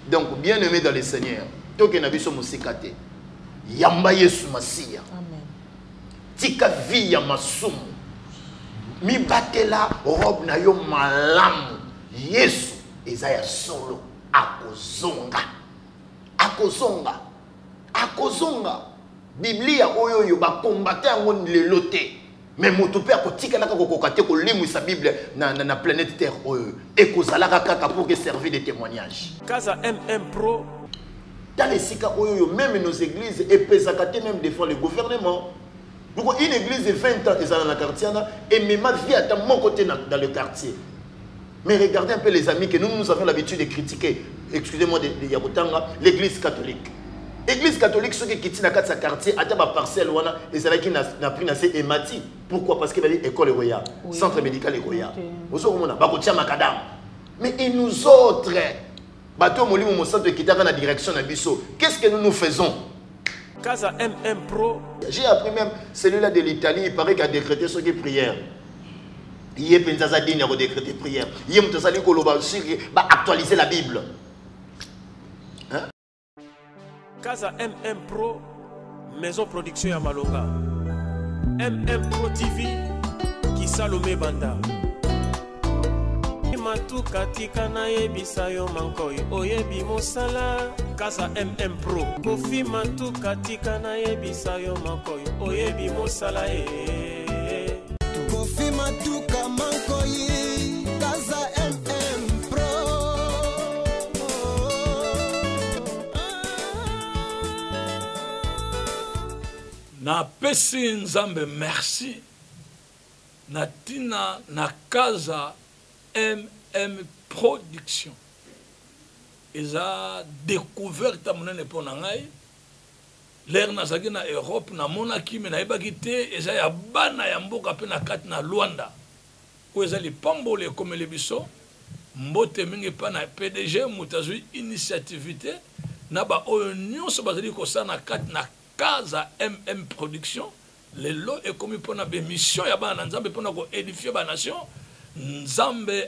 Donc, bien aimé dans le Seigneur, tout que nabiso musikate, yamba Yesu Masiya. Amen. Tika vi ya masumu. Mi batela robe na yo malamu. Yesu ezaya solo akozonga. Akozonga. Akozonga. Biblia oyo yo ba combattre yango lelo te. Mais moto pe akotika naka kokokate ko limwisa Bible na planète Terre oyo. Ekozalaka kaka pour que servir de témoignage. Casa MM Pro. Dans les sika oyo même nos églises et pesakate même devant le gouvernement. Donc une église de 20 ans est dans la quartier et même ma vie à mon côté dans le quartier. Mais regardez un peu les amis que nous avons l'habitude de critiquer. Excusez-moi de Yakotanga, l'église catholique. L'église catholique, ceux qui quittent dans ce quartier, à ta parcelle, et c'est là qui n'a pris assez émati. Pourquoi? Parce qu'il y a une école royale, centre médical royal. Mais et nous autres, qu'est-ce que nous faisons? Casa MM Pro. J'ai appris même celui-là de l'Italie, il paraît qu'il a décrété ce qui est prière. Il y a Penzazadine qui a décrété prière. Il y a actualiser la Bible. Hein? Casa MM Pro, maison production ya Malonga. MM Pro TV, qui Salomé Banda. Matuka tika na yebisa yo mankoi oyebi mosala Casa MM Pro. Kofi matuka tika na yebisa yo mankoi oyebi mosala Kofi matuka mankoi Casa MM Pro. Na pesi nzambe merci. Na tina na Casa MM Production. Ils ont découvert ta monnaie pour nangai. L'air nazaki na Europe na monaki mais na ibakité ils ont bana ya mboka pe na kat na Luanda. Où ils ont les pambole comme les biso. Mbote mingi pa na PDG mutazui initiativité na ba union so bazali ko sa na kat na Casa MM Production. Les lots est commis pour na mission ya bana nzambe pour na ko édifier ba nation. Nzambe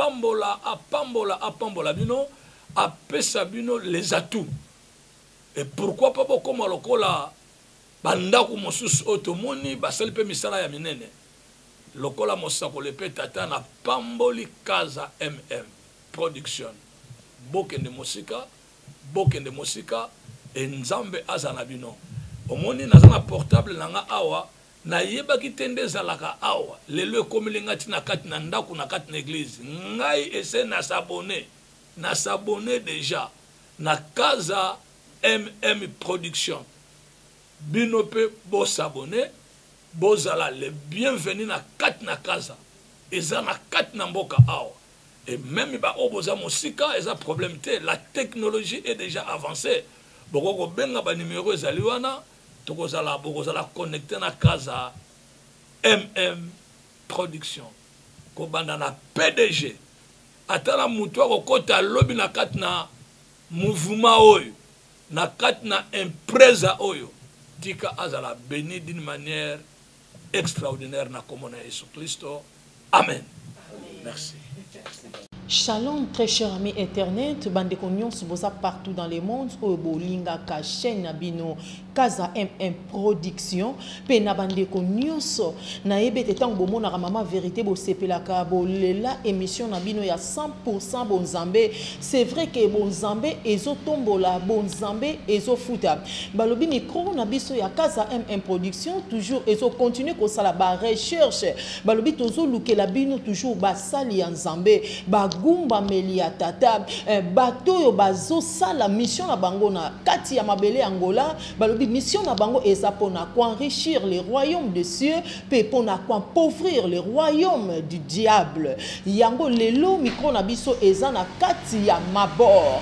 apambola bino apesa bino les atouts. Et pourquoi pas comme lokola bandako mosusu otomoni basali pe misala ya minene. Lokola mosako le pe tata na pamboli Casa MM Production. Bokende musika et nzambe azana bino. Omoni nazana portable nanga awa na yeba kitende zalaka awa lelo komelinga tina kati na ndako na kati na église ngai ese na s'abonner déjà na Casa MM Production bino pe bo s'abonner bozala le bienvenu na kati na Casa eza na kati na mboka awa et même ba oboza musika eza problème te la technologie est déjà avancée boko benga ba numéro ezali wana bokozala connecté na Casa MM Production kobanda na PDG atala mutu akokota lobi na kati na mouvement oyo na kati na empresa oyo tika azala béni d'une manière extraordinaire na komona Yesu Kristo. Amen. Merci. Shalom, très cher ami internet, bande konyon subosa partout dans le monde, obolinga ka chaîne nabino Casa MM Production, pe na bande konyon so na ebete tango bomona mama vérité bo sepelaka bolela émission nabino ya 100% bonzambe. C'est vrai que bonzambe ezo tombola, bonzambe ezo futa. Balobi micro na biso ya Casa MM Production toujours ezo continuer ko sala ba recherche. Balobi tozo lukela bino toujours ba sali ya nzambe, ba gumba melia tata bato yo bazo sala mission na bango na kati ya mabele Angola balobi mission na bango eza pona enrichir les royaumes des cieux pe pona appauvrir les royaumes du diable yango lelo micro na biso eza na kati ya mabor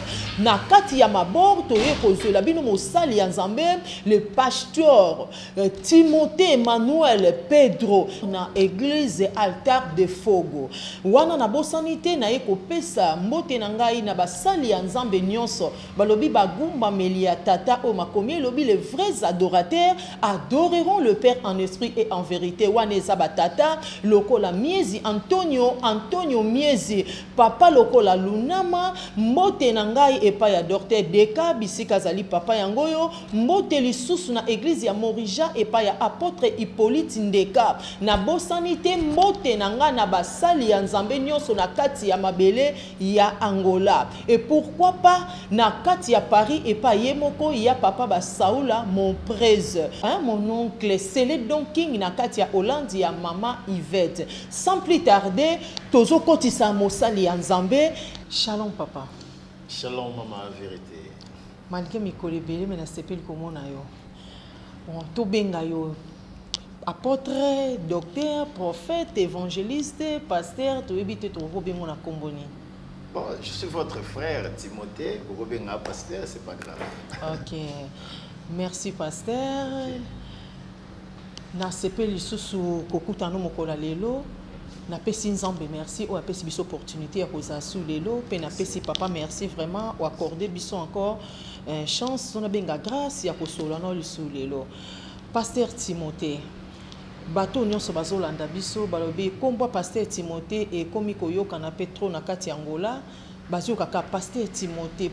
toye kozela bino mosali ya nzambe le pasteur Timothée Emmanuel Pedro na église altar de fogo wana na bosanité na kopesa mbote na ngai na basali ya nzambe nyonso balobi bagumba melia tata o makomi lobi les vrais adorateurs adoreront le Père en esprit et en vérité waneza batata lokola miezi Antonio Miezi papa lokola lunama mbote na ngai epa ya docteur Deka bisika zali papa yangoyo mbote lisusu na église ya Morija epa ya apôtre Hippolyte Ndeka na bosanité mbote nanga na basali ya Nzambe nyonso na kati ya mabele ya Angola et pourquoi pas na kati ya Paris epa yemoko ya papa ba Saoula mon prese mon oncle Célé Donking na kati ya Hollande ya mama Yvette. Sans plus tarder tozo kotisa mosali ya Nzambe. Shalom papa. Shalom maman, vérité. Malgré mikolo ebele mais na sepeli komona yo. Bon to benga yo apôtre, docteur, prophète, évangéliste, pasteur, to ebite to robengo na komboni. Bon, je suis votre frère Timothée, vous robenga pasteur, c'est pas grave. OK. Merci pasteur. Na sepeli susu kokutano mokola lelo. Na pesi Nzambe merci ou apesi biso opportunité ya koza sous lelo pe na pesi papa merci vraiment ou accorder biso encore chance on a benga grâce ya kosola no sous lelo. Pasteur Timothée bato nyonso bazolanda biso balobi kombo pasteur Timothée et komi koyoka na Petro na kati Angola bazoka ka pasteur Timothée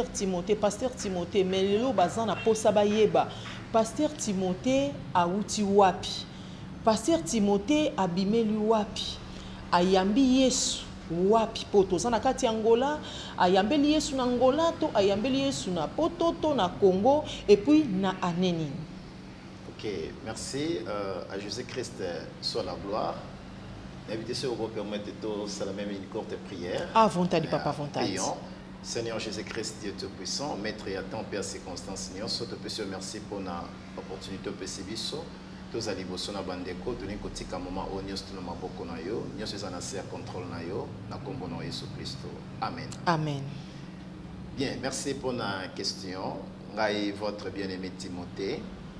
mais lelo bazana posa bayeba pasteur Timothée auti wapi pasteur Timothée abimeli wapi ayambi Yesu wapi poto zana kati Angola ayambeli Yesu na Angola to ayambeli Yesu na poto to na Congo et puis na aneni. Ok, merci à Jésus-Christ soit la gloire. Invitez ceux qui permettent de faire la même une courte prière. Avant ta papa avant ta. Prions. Seigneur Jésus-Christ, Dieu Tout-Puissant, Maître et à temps, Père, circonstances, Seigneur, te peux merci pour l'opportunité de pécibiso. Tous les bosons na bandeko, donner côté qu'à moment où nous sommes na boko na yo, nous sommes en contrôle na yo, na kombo na Jésus Christ. Amen. Amen. Bien, merci pour la question. Ngai votre bien-aimé Timothée,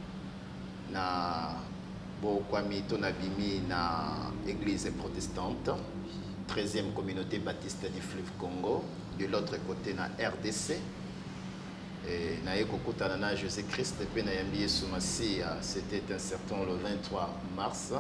na bokwami tonabimi na église protestante, 13e communauté baptiste du fleuve Congo, de l'autre côté na RDC. Na ekokutana na Jésus-Christ pe na yambi Yesu Masia, c'était un certain le 23 mars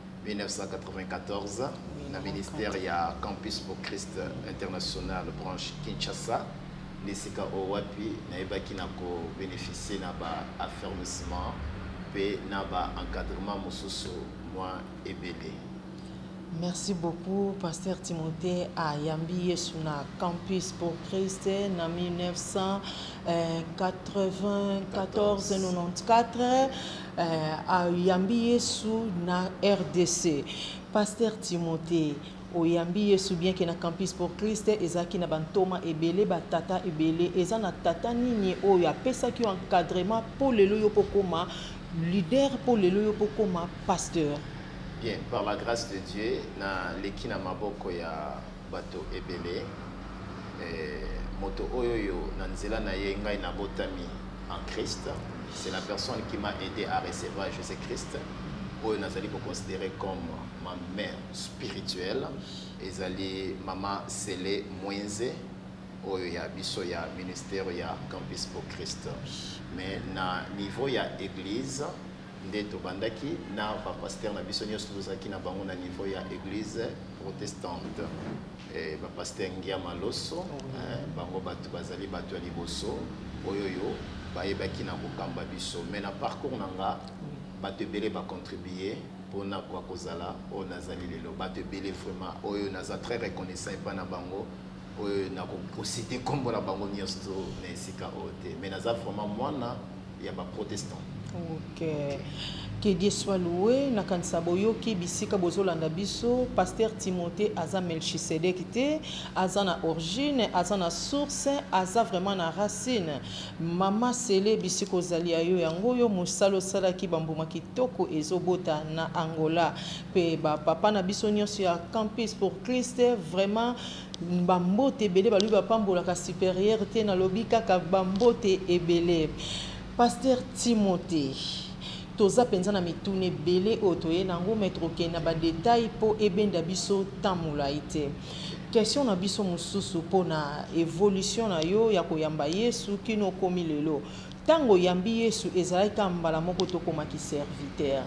1994 na ministère ya Campus pour Christ International branche Kinshasa lesika owapi na ebaki na ko bénéficier na ba affermissement pe na ba encadrement mosusu moi ebele. Merci beaucoup, Pasteur Timothée à Yambi Yesuna Campus pour Christ en 1994-94 à Yambi Yesuna RDC. Pasteur Timothée, au Yambi Yesu bien que na Campus pour Christ, ezaki na bantoma ebele batata ebele, ezana tata nini o ya pesa ki encadrement pour le loyo pokoma leader pour le loyo pokoma pasteur. Bien, par la grâce de Dieu, na leki na maboko ya bato ebele, moto oyoyo na nzela na ye ngai na botami en Christ. C'est la personne qui m'a aidé à recevoir Jésus-Christ. Oyo nazali ko considérer comme ma mère spirituelle. Ezali mama Célé Mwenze oyo ya biso ya ministère ya Campus pour Christ. Mais na niveau ya église ndeto bandaki na ba pasteur na biso nyonso tozaki na bango na niveau ya église protestante ba pasteur Ngia Maloso bango batu bazali batu ya liboso oyoyo bayebaki na kokamba biso mais na parcours nanga batu ebele ba contribuer pona kwa kozala o nazali lelo batu ebele vraiment oyo naza très reconnaissant pa na bango oyo na ko citer kombo na bango nyonso na esika ote mais naza vraiment mwana ya ba protestant. Ok. Que Dieu soit loué. Nakanisa boyoki bisika bozolanda biso pasteur Timothée aza Melchisedek te, aza na origine, aza na source, aza vraiment na racine. Mama Célé bisiko zali ayo yango yo musalo salaki bambuma kitoko ezobota na Angola. Pe ba papa na biso nyonso ya Campus pour Christ vraiment bambote ebele balubi bapambola ka supérieur te na lobika ka bambote ebele. Pasteur Timothée, toza penza na mitune belé otoye nango mettre ke na ba détail po ebenda biso tamula ite. Question na biso mususu po na évolution na yo ya koyamba Yesu kino komi lelo. Tango yambi Yesu ezalaki mbala moko to komaki serviteur.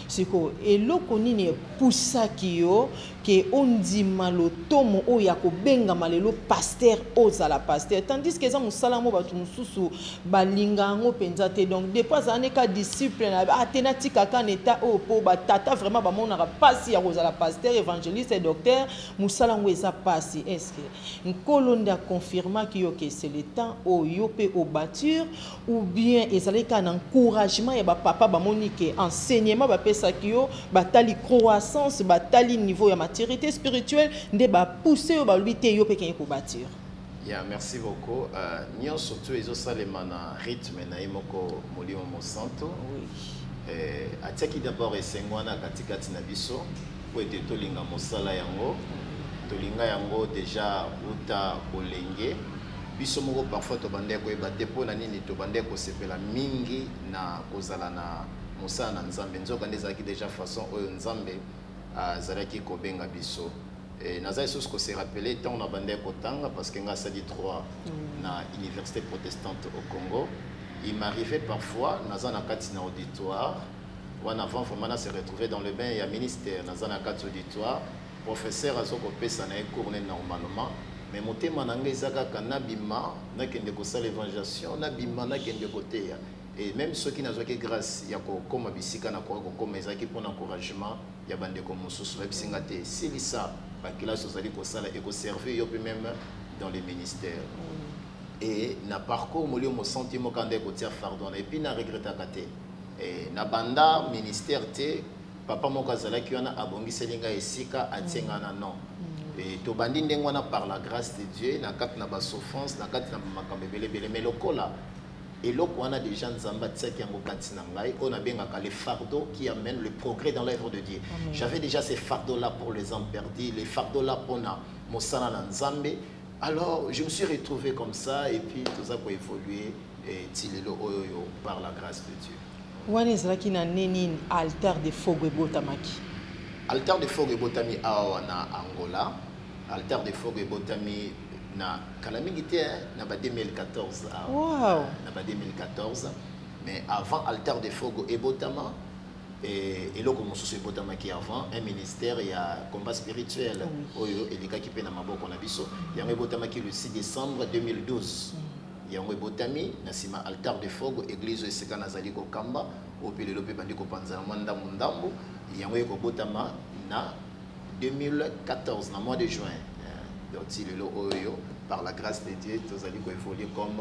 siko eloko nini epusaki yo ke ondima lotomo oyo ya kobengama lelo pasteur ozala pasteur tandis que eza mosala mo bato mosusu balinga yango mpenza te donc depuis azala ka disciple na atena tikaka na eta oyo mpo batata vraiment bamonaka mpasi ya kozala pasteur évangéliste et docteur mosala yango eza mpasi est ce que nkolo nde akonfirmaki yo ke c'est le temps oyo mpe obature ou bien ezalaki kaka na encouragement ya bapapa bamoni ke enseignement bapesaki yo batali croissance batali niveau ya maturité spirituelle nde bapousse yo balobi te yo mpe kenye kobature. Yeah, merci beaucoup. Nyon surtout ezosalema na rythme na ye moko molimo mosanto. Oui. Atiaki d'abord esengwana katikati na biso po ete tolinga mosala yango. Tolinga yango déjà uta bolenge. Biso moko parfois tobande koyeba te mpo na nini tobande kosepela mingi na kozala na mosala na Nzambe. Nzoka nde ezalaki déjà façon oyo Nzambe azalaki kobenga biso. Naza sous que c'est rappelé tant on a bandé kotanga parce que nga sadi 3 na université protestante au Congo. Il m'arrivait parfois naza na kati na auditoire ou en avant vraiment se retrouver dans le bain et à ministère naza na kati auditoire professeur azoko pesa na cours normalement mais motema nanga ezaka kanabima na kende ko sala évangélisation na bima na kende côté et même ceux qui n'ont pas grâce ya ko koma bisika na ko koma ezaki pour encouragement ya bande ko mususu ebisinga te silisa bakila sozali ko sala et ko servir yo même dans les ministères et na parcours molio mo sentiment quand ko tia fardeau et puis na regretta kate et na banda ministère te papa moko azala ki wana abongiselinga esika atienga na non et to bandi ndengwana par la grâce de Dieu na kat na ba souffrance na kat na makambe belebele mais lokola et là, on a des gens qui on a bien les fardeaux qui amènent le progrès dans l'œuvre de Dieu. J'avais déjà ces fardeaux-là pour les hommes perdus, les fardeaux-là pour mon sana Nzambe. Alors, je me suis retrouvé comme ça et puis tout ça pour évoluer et par la grâce de Dieu. Wana ezalaki na neni altar de fogo ebotamaki. Altar de fogo ebotami awa na Angola. Altar de fogo ebotami na calamité na 2014 wow. Na 2014 mais avant altar de fogo ebotama et loko mosusu ebotama qui avant un ministère il y a combat spirituel oyo elika ki pe na maboko na biso yango ebotama ki le 6 décembre 2012 yango ebotami na sima altar de fogo église esika nazali ko kamba opelelo pe bandi ko panza manda mundambo yango ekobotama na 2014 na mois de juin. Donc, par la grâce de Dieu, nous allons évoluer comme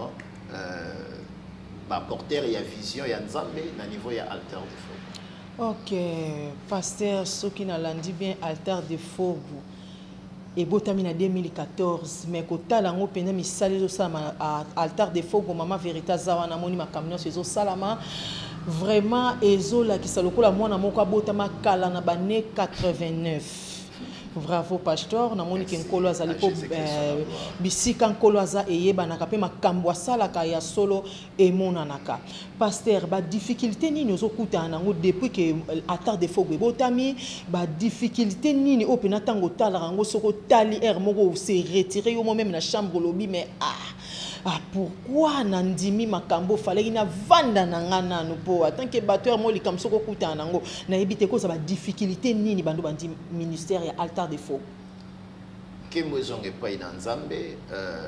porteur et vision et Nzambe na niveau ya altar de fogo. Ok, pasteur, ce qui n'a l'andi bien altar de fogo. Et botami na 2014, mais kota lango pena misali zo sama altar de fogo mama verita zawa na moni makamio sezo salama. Vraiment ezola ki salokola mwana moko botama kala na bane 89. Bravo pasteur na moni ke nkolo azali ko bisika nkolo aza eyeba na kape makambo asala ka ya solo emonanaka pasteur ba difficulté nini ozokuta nango depuis que altar de fogo ebotami ba difficulté nini opena tango tala rango soko tali moko se retirer yo même na chambre lobby mais pourquoi nandimi makambo fallait na vanda na ngana no po tant que batteur mo likam soko kuta nango na ebite ko za ba difficulté nini bando bandi ministère ya altar de fogo ke mozonge pa ina Nzambe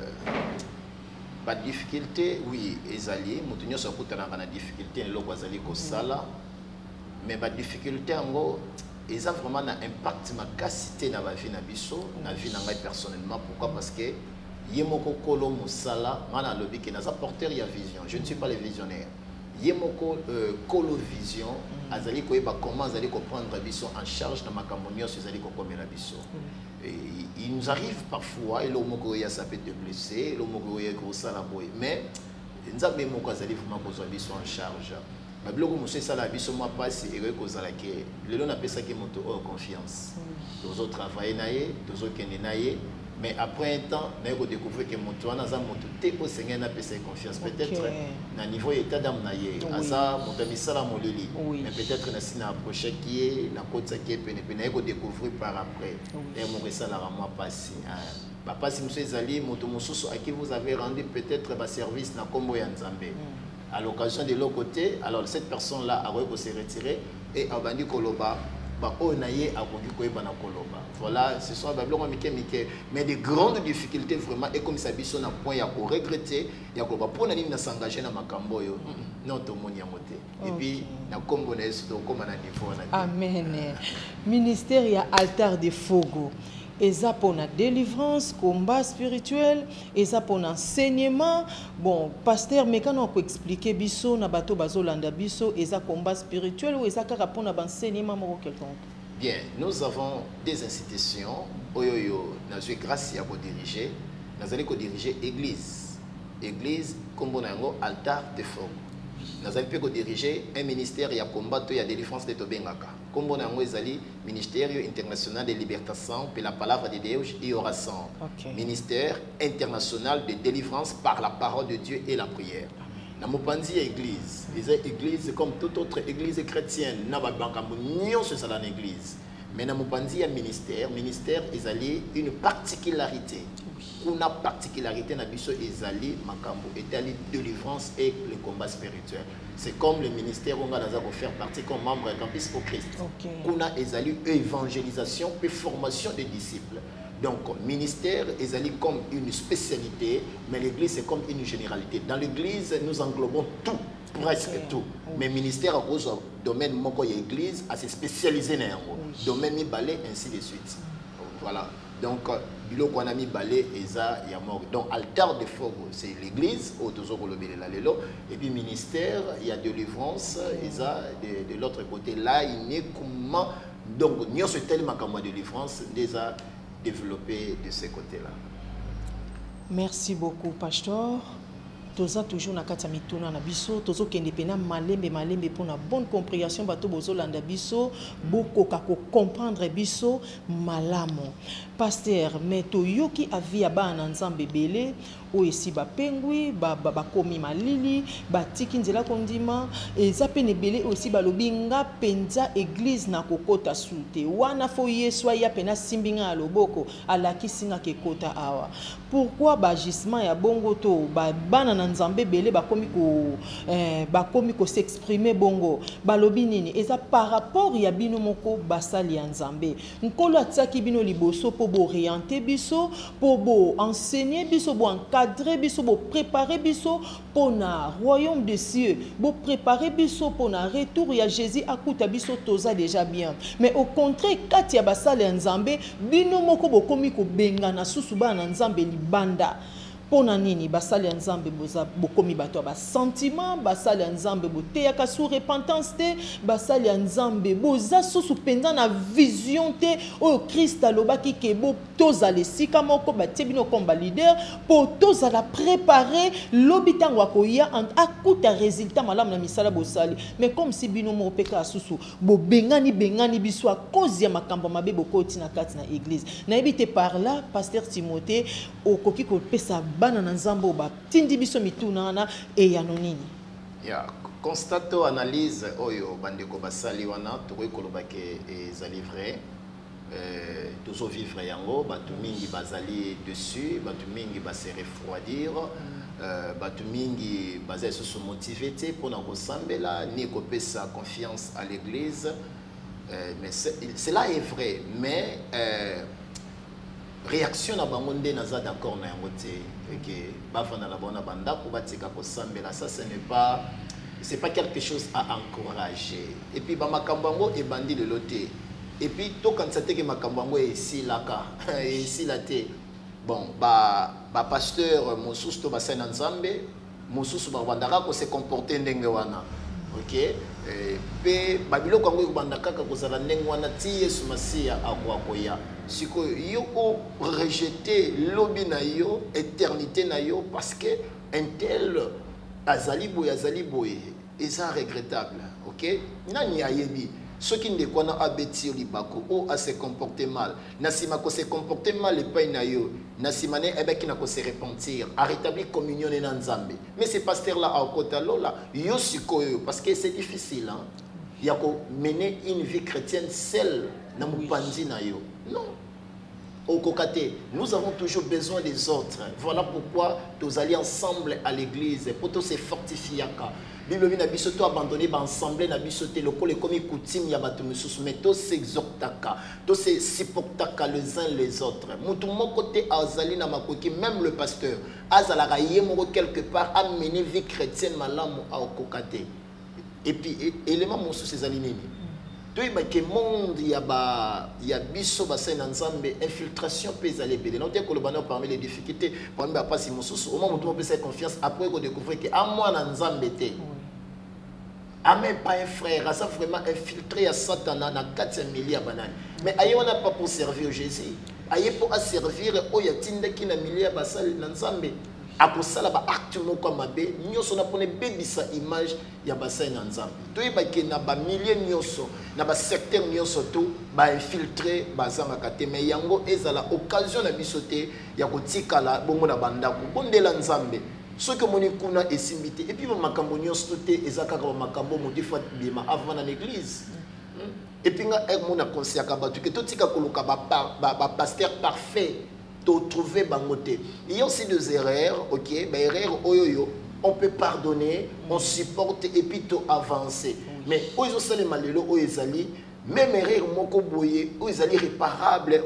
ba difficulté oui ezali mutu nyoso kuta na difficulté loko azali ko sala mais ba difficulté ngo eza vraiment na impact makasité na ba vie na biso na vie na ngai personnellement pourquoi parce que Yemoko kolo musala mana lobi ke naza porteur ya vision je ne suis pas le visionnaire Yemoko kolo vision azali ko eba comment azali ko prendre biso en charge na makambo nyonso azali ko komela biso il nous arrive parfois et l'omoko ya ça peut te blesser l'omoko ya ko sala boy mais nzambe moko azali vraiment ko biso en charge ba biloko muso sala biso ma passe et ko zala ke lelo na pesa ke moto o confiance dozo travailler naye dozo kende naye. Mais après un temps, nous avons découvert que mon toit n'a pas été au Seigneur n'a pas confiance. Peut-être na niveau état d'âme naïe, asa mon ami sala molili. Mais peut-être na sina approché qui est na côte qui est peine peine avons découvert par après. Et mon resala à moi passé. Papa si monsieur Zali moto mususu à qui vous avez rendu peut-être ba service na kombo ya Nzambe. À l'occasion de l'autre côté, alors cette personne-là a se retirer et a vendu Koloba. Voilà, ce sont mais de grandes difficultés vraiment et comme ça bison un point pour regretter il y a pour na s'engager dans makambo yo non tout monde y a monté et puis na kombo na esto comme na niveau na amen ministère ya altar de fogo eza pour la délivrance, combat spirituel, eza pour l'enseignement. Bon, pasteur, mais quand on peut expliquer biso na bato bazolanda biso, eza combat spirituel ou eza kaka pour l'enseignement quelconque? Bien, nous avons des institutions, oyoyo, nous avons grâce à diriger, nous allons diriger église, église comme on a altar de fogo. Nous allons diriger un ministère ya combat ya délivrance de Tobengaka. Comme on a un ministère international de liberté sans, puis la parole de Dieu y aura sans. Ministère international de délivrance par la parole de Dieu et la prière. Dans mon panzi église, les églises comme toute autre église chrétienne, n'a pas c'est ça l'église. Mais dans mon panzi ministère, ministère est une particularité. Une particularité dans biso ezali makambo etali délivrance et le combat spirituel. C'est comme le ministère où on a faire partie comme membre de Campus au Christ. Kuna ezali évangélisation et formation des disciples. Donc ministère ezali comme une spécialité, mais l'église c'est comme une généralité. Dans l'église nous englobons tout, presque tout. Mais ministère à cause du domaine moko ya église à se spécialiser dans le domaine mi balai ainsi de suite. Voilà. Donc, biloko on a mis balai et ça il y a mort. Donc, altar de fogo, c'est l'église, et puis ministère, il y a délivrance, et ça de l'autre côté. Là, il n'est comment. Donc, nous avons tellement de délivrance déjà développé de ce côté-là. Merci beaucoup, pasteur. Toza toujours na kati ya mituna na biso tozo kende pena malembe pour na bonne compréhension bato bozo landa biso boko kako comprendre biso malamo pasteur meto yoki avi ya bana nzambe belé o esi ba pengwi ba komi malili ba tiki nzela kondima eza pene belé aussi ba lobinga penza église na kokota sute wana fo yeso ya pena simbinga loboko alaki singa ke kota awa pourquoi ba gisement ya bongo to ba bana na nzambe belé ba komi ko s'exprimer bongo ba lobi nini eza par rapport ya bino moko basali ya nzambe nkolo atsaki bino liboso po bo orienter biso po bo enseigner biso bo encadrer biso bo préparer biso pour na royaume des cieux bo préparer biso pour na retour ya Jésus akuta biso toza déjà bien mais au contraire kati ya basali ya nzambe bino moko bo komi ko bengana susu bana nzambe libanda pona nini basali ya nzambe boza bokomi bato ba sentiment basali ya nzambe boteyaka sous repentance te basali ya nzambe boza susu penza na vision te oyo Christ alobaki ke bo tozala esika moko batie bino komba leader po tozala préparer lobi ntango akoya akuta résultat malamu na misala bosali mais comme si bino moko peka susu bobengani biso a cause ya makambo mabe bokoti na kati na église nayebi te par là pasteur Timothée okoki kopesa bana na nzambo ba tindi biso mituna na e ya nonini ya constato analyse oyo bandeko basali wana tokoki koloba ke ezali vrai tozo vivre yango batu mingi bazali dessus batu mingi ba se refroidir batu mingi bazali se motiver te pona kosambela ni kopesa confiance à l'église mais cela est vrai mais réaction na bango nde naza d'accord na yango te que bafana la bona banda ko batika ko sambela ça c'est pas quelque chose à encourager et puis ba makambango e bandi le loté et puis to quand ça te que makambango e silaka e silate bon ba pasteur mosusu to basana nzambe mosusu ba bandaka ko se comporter ndenge wana OK pe babilo kango bandaka ka kozala ndenge wana ti Yesu Masia akwakoya siko yo ko rejeter lobi na yo éternité na yo parce que un tel azali boye eza regrettable OK nani ayebi soki ndeko na abeti libako o a se comporter mal nasima ko se comporter mal epai na yo nasima ne ebeki na ko se repentir a rétablir communion na nzambe mais ce pasteur là a kota lola yo sikoyo parce que c'est difficile hein ya ko mener une vie chrétienne seule na mupanzi na yo non au Kokate, nous avons toujours besoin des autres. Voilà pourquoi nous allons ensemble à l'église pour tous ces fortifier. Bible na biso to abandonné ba ensemble na biso te lokole comme coutume ya bato mususu mais to s'exhortaka to se supportaka les uns les autres mutu moko te azali na makoki même le pasteur azala ye moko quelque part amener vie chrétienne malamu a okokate et puis élément mususu ezali nini to iba ke monde ya biso ba sa nzambe infiltration pe ezali belé non te kolobana parmi les difficultés parmi ba pasi mususu au moment mutu mo pe confiance après ko découvrir que à moi na nzambe te. Amen, pas un frère, ça vraiment infiltré à Satan dans 400 milliards de bananes. Mais aïe, on n'a pas pour servir Jésus. Aïe, pour servir, oh, y a tinde qui n'a milliard basal n'ensemble. Après ça, là, acte comme abbé, nous sommes pour baby sa image, y a basal n'ensemble. Tout est baqué n'a pas milliers nyoso, n'a pas secteur nyoso tout, bah infiltré, basal makate. Mais yango est à la occasion de bisoter, y a kotika la bon na banda, bon de l'ensemble. Ce que mon écoute est simbité. Et puis, ma cambonion sauté et Zaka ma cambo modifat bima avant dans l'église. Et puis, mon a conseillé que tout ce qui a pasteur parfait, tu trouver bangoté. Il y a aussi des erreurs, ok? Erreurs, on peut pardonner, on supporte et puis tu avancer. Mais, ils ont salé malélo, ils allaient. Même erreur moko boye, ils allaient réparables,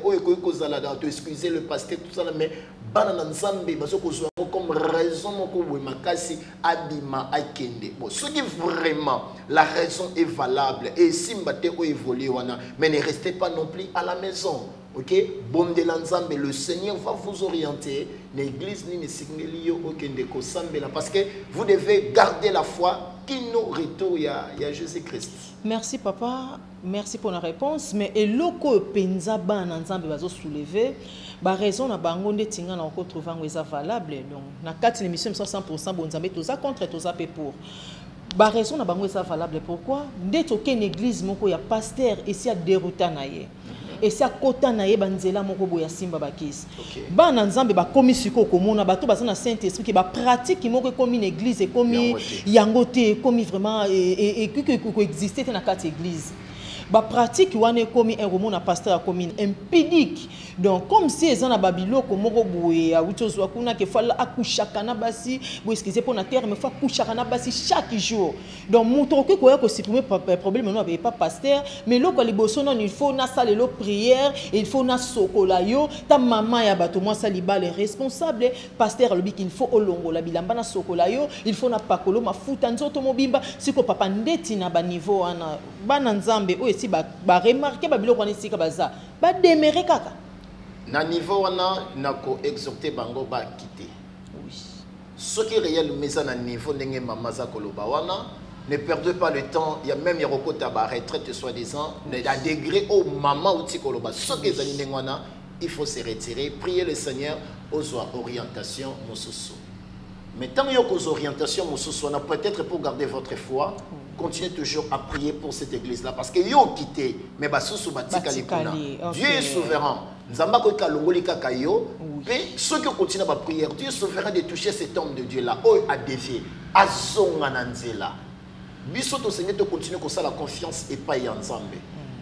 ils excuser le pasteur, tout ça, mais banana nzambe baso kozwa comme raison moko boye makasi abima akende. Bon, ce qui vraiment la raison est valable et si mbate o évoluer wana, mais ne restez pas non plus à la maison. OK? Bon de l'ensemble, le Seigneur va vous orienter. L'église ni ne signeli yo okende ko sambela parce que vous devez garder la foi qui nous retourne à Jésus-Christ. Merci papa, merci pour la réponse. Mais et loko penza ban ensemble bazo soulever, ba raison na bango nde tinga na ko trouver ngo eza valable. Donc na 4 émission 100% bonzambe toza contre toza pe pour. Ba raison na bango eza valable pourquoi? Nde toke une église moko ya pasteur ici a dérouta na ye. Et si à côté na ye banzela moko boya simba bakisi ba na nzambe ba komi siko komona bato ba na saint esprit ki ba pratique moko komi une église et komi yangote komi vraiment et que exister na quatre église ba pratique wane komi un roman na pasteur komi impidique donc comme si ezana na babiloko moko boye awutozwa kuna ke fala akushaka na basi bo excusez pour na terme fa akushaka na basi chaque jour donc muto ko ko supprimer problème non pas pasteur mais loko liboso non il faut na salle lo prière il faut na sokola yo ta maman ya bato moi saliba les responsables pasteur le qu'il faut olongo la bilamba na sokola yo il faut na pakolo mafuta nzoto mobimba siko papa ndeti na ba niveau ana bana nzambe o esi ba remarquer ba biloko na sika baza ba démérer kaka na niveau wana nako exhorter bango ba quitter. Oui. Ce qui est réel mais ça na niveau ndenge mama za koloba wana ne perdez pas le temps, il y a même Yarokota ba retraite soi-disant, à degré au maman ou tikoloba ce qui est ndenge wana, il faut se retirer, prier le Seigneur aux orientations mususu. Mais tant qu'il y a aux orientations mususu, on a peut-être pour garder votre foi, continuez toujours à prier pour cette église là parce que yo quitté mais basusu batika likuna. Dieu est souverain. Nzamba ko kalongoli kaka yo et ceux qui continuent à prier, Dieu est souverain de toucher cet homme de Dieu là, a dévié, a zonga nanzela. Biso to Seigneur te continue comme ça la confiance et pas ensemble.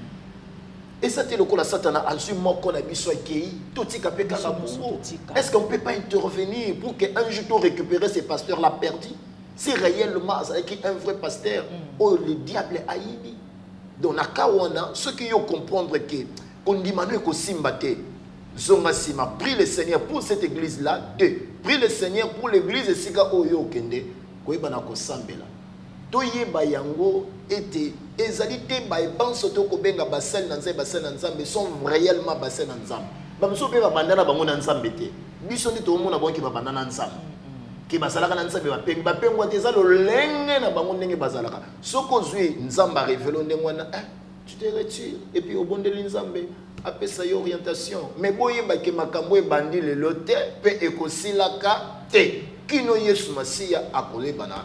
Et ça c'est le coup la Satan a su moko na biso akei tout tika pe kaka bongo. Est-ce qu'on peut pas intervenir pour que un jour tu récupérer ces pasteurs là perdus? Si réellement c'est un vrai pasteur, oh le diable a ibi. Donc na kawana ceux qui ont comprendre que on dit Manu ko simbate zonga sima prie le Seigneur pour cette église là. Deux, prie le Seigneur pour l'église et sika oyo kende ko ibana ko sambela. Toyeba yango ete ezali te ba ebanso to ko benga basel na nzambe sont réellement basel na nzambe. Ba mso pe ba bandana bango na nzambe te. Biso ndi to mona bonki ba bandana nzambe. Ki bazalaka na nzambe ba pengwa te za lo lenge na bango ndenge bazalaka. Soko zui nzamba révélo ndenge wana tu te retires et puis au bon de l'inzambe après ça y orientation mais boyeba ke makambo e bandi le lote pe ekosilaka te kino Yesu Masia akolebana.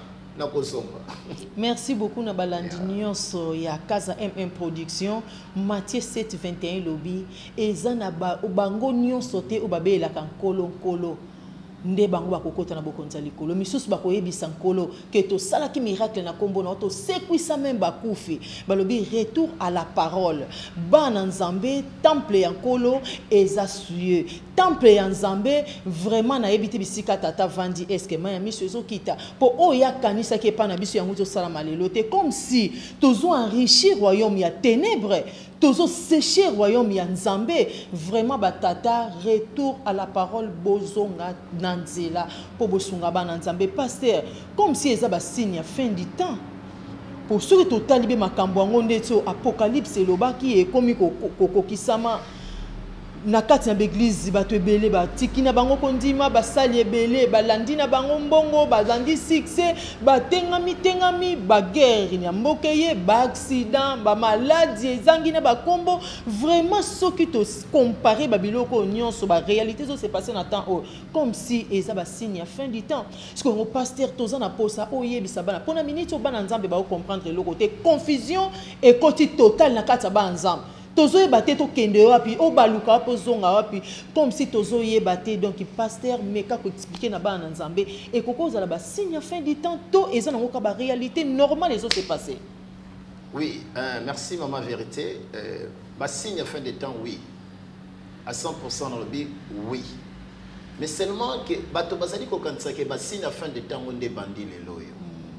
Merci beaucoup na balandi nyonso ya Casa MM Production Matthieu 7:21 lobby ezana ba bango nyonso te obabela kan kolo nde bango bakokota na bokonza likolo misusu bakoyebisa nkolo ke tosalaki miracle na kombo na tosekwisa même bakufi balobi retour à la parole bana nzambe temple ya nkolo eza suye temple ya nzambe vraiment nayebi te bisika tata vandi eske ma ya miso ezokita po oyo akanisaki epai na biso yango tosalama lelo te comme si tozo enrichir royaume ya ténèbres tozo sécher royaume ya nzambe vraiment batata retour à la parole bozonga nanzela po bosunga bana nzambe pasteur comme si eza ba signe ya fin du temps pour ceux qui totali be makambo yango ndeti apocalypse elobaki ekomi kokokisama na kati na l'église bato ebele batiki na bango kondima basali ebele balandi na bango mbongo balandi succès batengami baguerre ya mboka ye ba accident ba maladie ezangi na bakombo vraiment soki to comparer babiloko nyonso ba réalité zo se passer na temps comme si eza ba signe ya fin du temps parce que mon pasteur toza na posa oyebisa bana pona minute bana nzambe ba comprendre le côté confusion et côté total na kati ba nzambe tozo yebate to kende wapi o baluka wapo zonga wapi comme si tozo yebate donc pasteur meka ko expliquer na bana nzambe et kokoza la ba signe fin du temps to eza na ngoka ba réalité normale les autres se passer. Oui, merci maman vérité. Ba signe fin du temps oui. À 100% dans le but oui. Mais seulement que bato bazali ko kanisa ke ba signe fin du temps on débandi les loyo.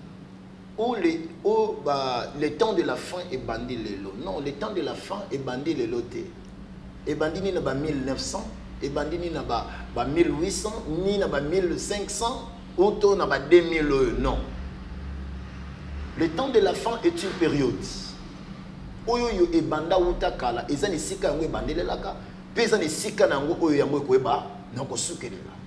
Le temps de la fin est bandit les lots. Non, le temps de la fin est bandit les lotés. Et bandit ni na ba 1900, et bandit ni na ba 1800, ni na ba 1500, ou to na ba 2000 non. Le temps de la fin est une période. Oyo yo e banda uta kala, ezani sika yango e bandele laka, peza ni sika nango oyo yango ko eba na ko sukelela.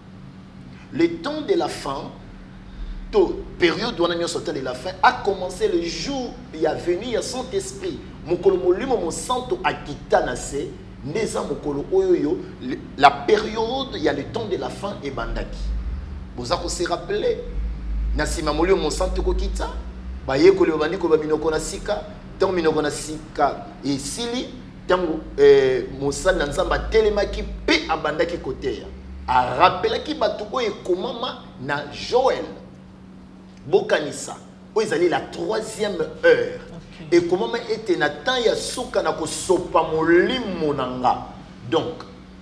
Le temps de la fin période où on a de la fin a commencé le jour il y a venu il y a Saint-Esprit mokolo molimo mo santo akita na se neza mokolo oyo la période il y a le temps de la fin et bandaki boza ko se rappeler na sima molimo mo santo ko kita ba yekolo bandiko ba minoko na sika tant minoko na sika et sili tango mosala na nzamba telemaki pe abandaki côté a rappelaki batu oyo komama na Joël Bokanissa, où ils allaient la 3e heure. Okay. Et comment était Nathan Yasuka na ko sopa molimo nanga. Donc,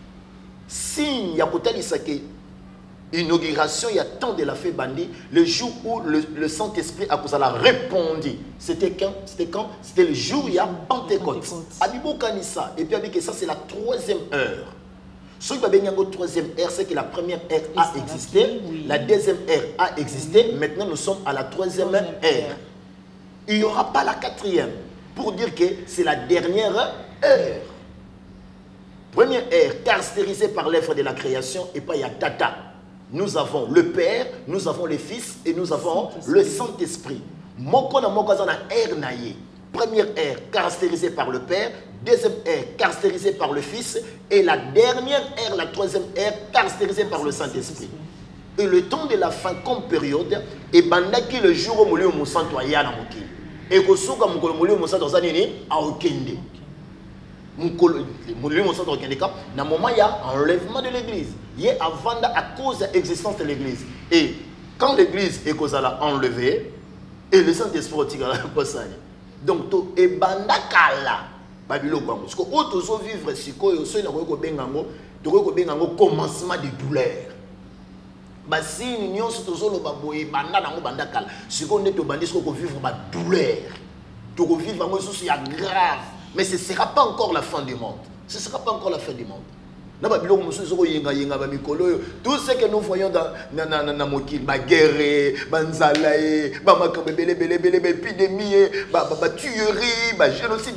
signe ya kotalisa ke inauguration il y a tant de la fête bandit le jour où le Saint-Esprit a répondu. C'était quand? C'était le jour il y a Pentecôte. Abi Bokanissa et puis abi que ça c'est la 3e heure. Ce qui va bien en 3e ère, c'est que la première ère a existé, oui. La 2e ère a existé, oui. Maintenant nous sommes à la 3e ère. Il n'y aura pas la 4e, pour dire que c'est la dernière heure. Première ère, caractérisée par l'œuvre de la création, et pas il y a Tata. Nous avons le Père, nous avons le Fils, et nous avons le Saint-Esprit. Moko na moko na ère naye. Première ère, caractérisée par le Père. Deuxième ère, caractérisée par le Fils. Et la dernière ère, la 3e ère, caractérisée par le Saint-Esprit. Et le temps de la fin comme période, et bandaki le jour où Moulio Moussanto a yana mokili. Et kosuka mukolo Moulio Moussanto zanini a okende. Moulio Moussanto a okende cap. Na moment il y a enlèvement de l'église. Il y a avant à cause de l'existence de l'église. Et quand l'église est enlevée, et le Saint-Esprit est passé. Donc to e bandakala. Babilo Kwango. Parce que autres vivre si quoi au sein de commencement de douleur. Basi union surtout solo baboye banda na banda kala. Si qu'on est au bandit qu'on vivre ma douleur. Tu vivre un souci grave. Mais ce ne sera pas encore la fin du monde. Ce ne sera pas encore la fin du monde. Tout ce que nous voyons dans Mokil, ma guerre, banzalae, épidémie, tuerie, génocide,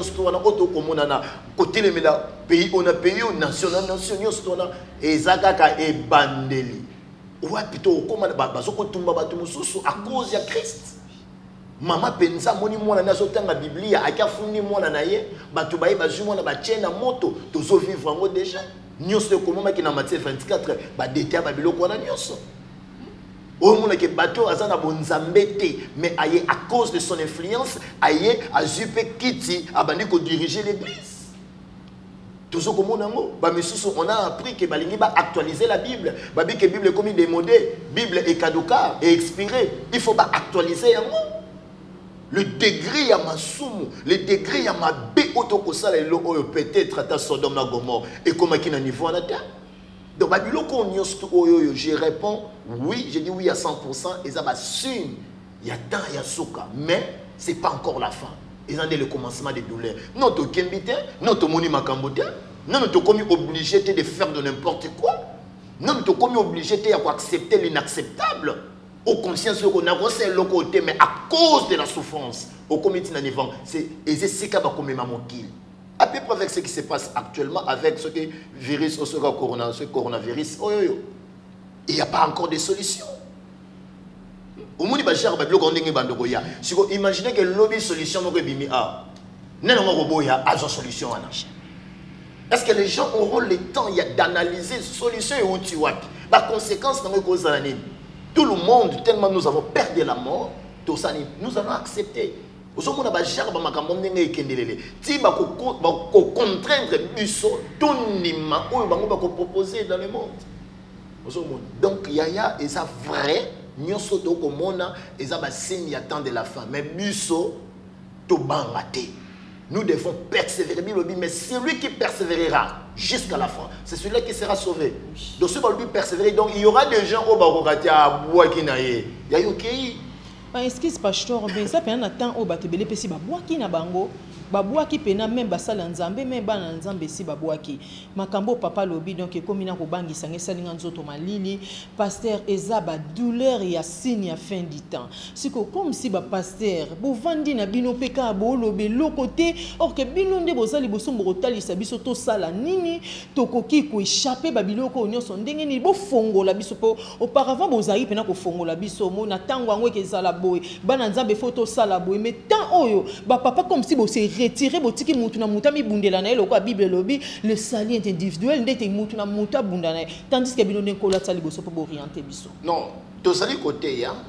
côté les pays, on a pays, nation, et Zagaka et Bandeli. Ouais, plutôt, comment à cause de Christ. Mama penza moni mwana na zotanga Biblia akafundi mwana na ye batu baye bazu mwana ba tiena moto tozo vivre ngo déjà nyonso komoma ki na Matthieu 24 ba déter ba biloko na nyonso o mona ke bato azana bonzambete mais aye à cause de son influence aye azupe kiti abandi ko diriger l'église Toujours comme on a appris que Balingi va actualiser la Bible. Babi que Bible est comme démodée, Bible est caduca et expirée. Il faut pas actualiser un mot. Le degré à ma somme, le degré à ma bé autokosa et l'eau peut-être à Sodome na Gomorrhe et comme qui n'a niveau en terre. Donc Babylone je réponds oui, je dis oui à 100% et ça va suivre. Il y a tant, il y a souka, mais c'est pas encore la fin. Ils ont le commencement des douleurs. Non, tu es non, tu es makambote, non, tu es obligé de faire de n'importe quoi. Non, tu es obligé d'accepter l'inacceptable. Au conscience qu'on a reçu le côté, mais à cause de la souffrance, au comité d'un évent, c'est ce qui va comme mamokil. À peu près avec ce qui se passe actuellement, avec ce que virus, ce coronavirus, il n'y a pas encore de solution. Imaginez que lobby solution solution. Est-ce que les gens auront le temps d'analyser solution et où tu vois? Par conséquent, tout le monde, tellement nous avons perdu la mort, nous allons accepter. Nous allons contraindre proposer dans le monde. Donc, Yaya, et ça vrai. Nous devons persévérer, mais celui qui persévérera jusqu'à la fin, c'est celui qui sera sauvé. Donc, si on persévérer, donc il y aura des gens qui excuse pasteur, mais ça peut attendre au batebele pesi babwaki na bango. Babwaki pena même basala nzambe même bana nzambe si babwaki makambo papa lobi donc comme ina ko bangisa ngesalinga nzoto malili pasteur eza ba douleur ya signe ya fin du temps siko comme si ba pasteur bo vandi na bino peka bo lobe lokote or que bino nde bozali bosombo kotalisa biso to sala nini tokoki ko échapper ba biloko nyonso ndenge ni bo fongola biso po auparavant bozali pena ko fongola biso mo na tango ngwe kezala boy bana nzambe photo sala boy mais tant oyo ba papa comme si bo se retirer botiki mutu na muta mi bundela na eloko Bible lobi le salut est individuel ndete mutu na muta bundana tandis que bino nkola tsali boso po orienter biso non to sali côté ya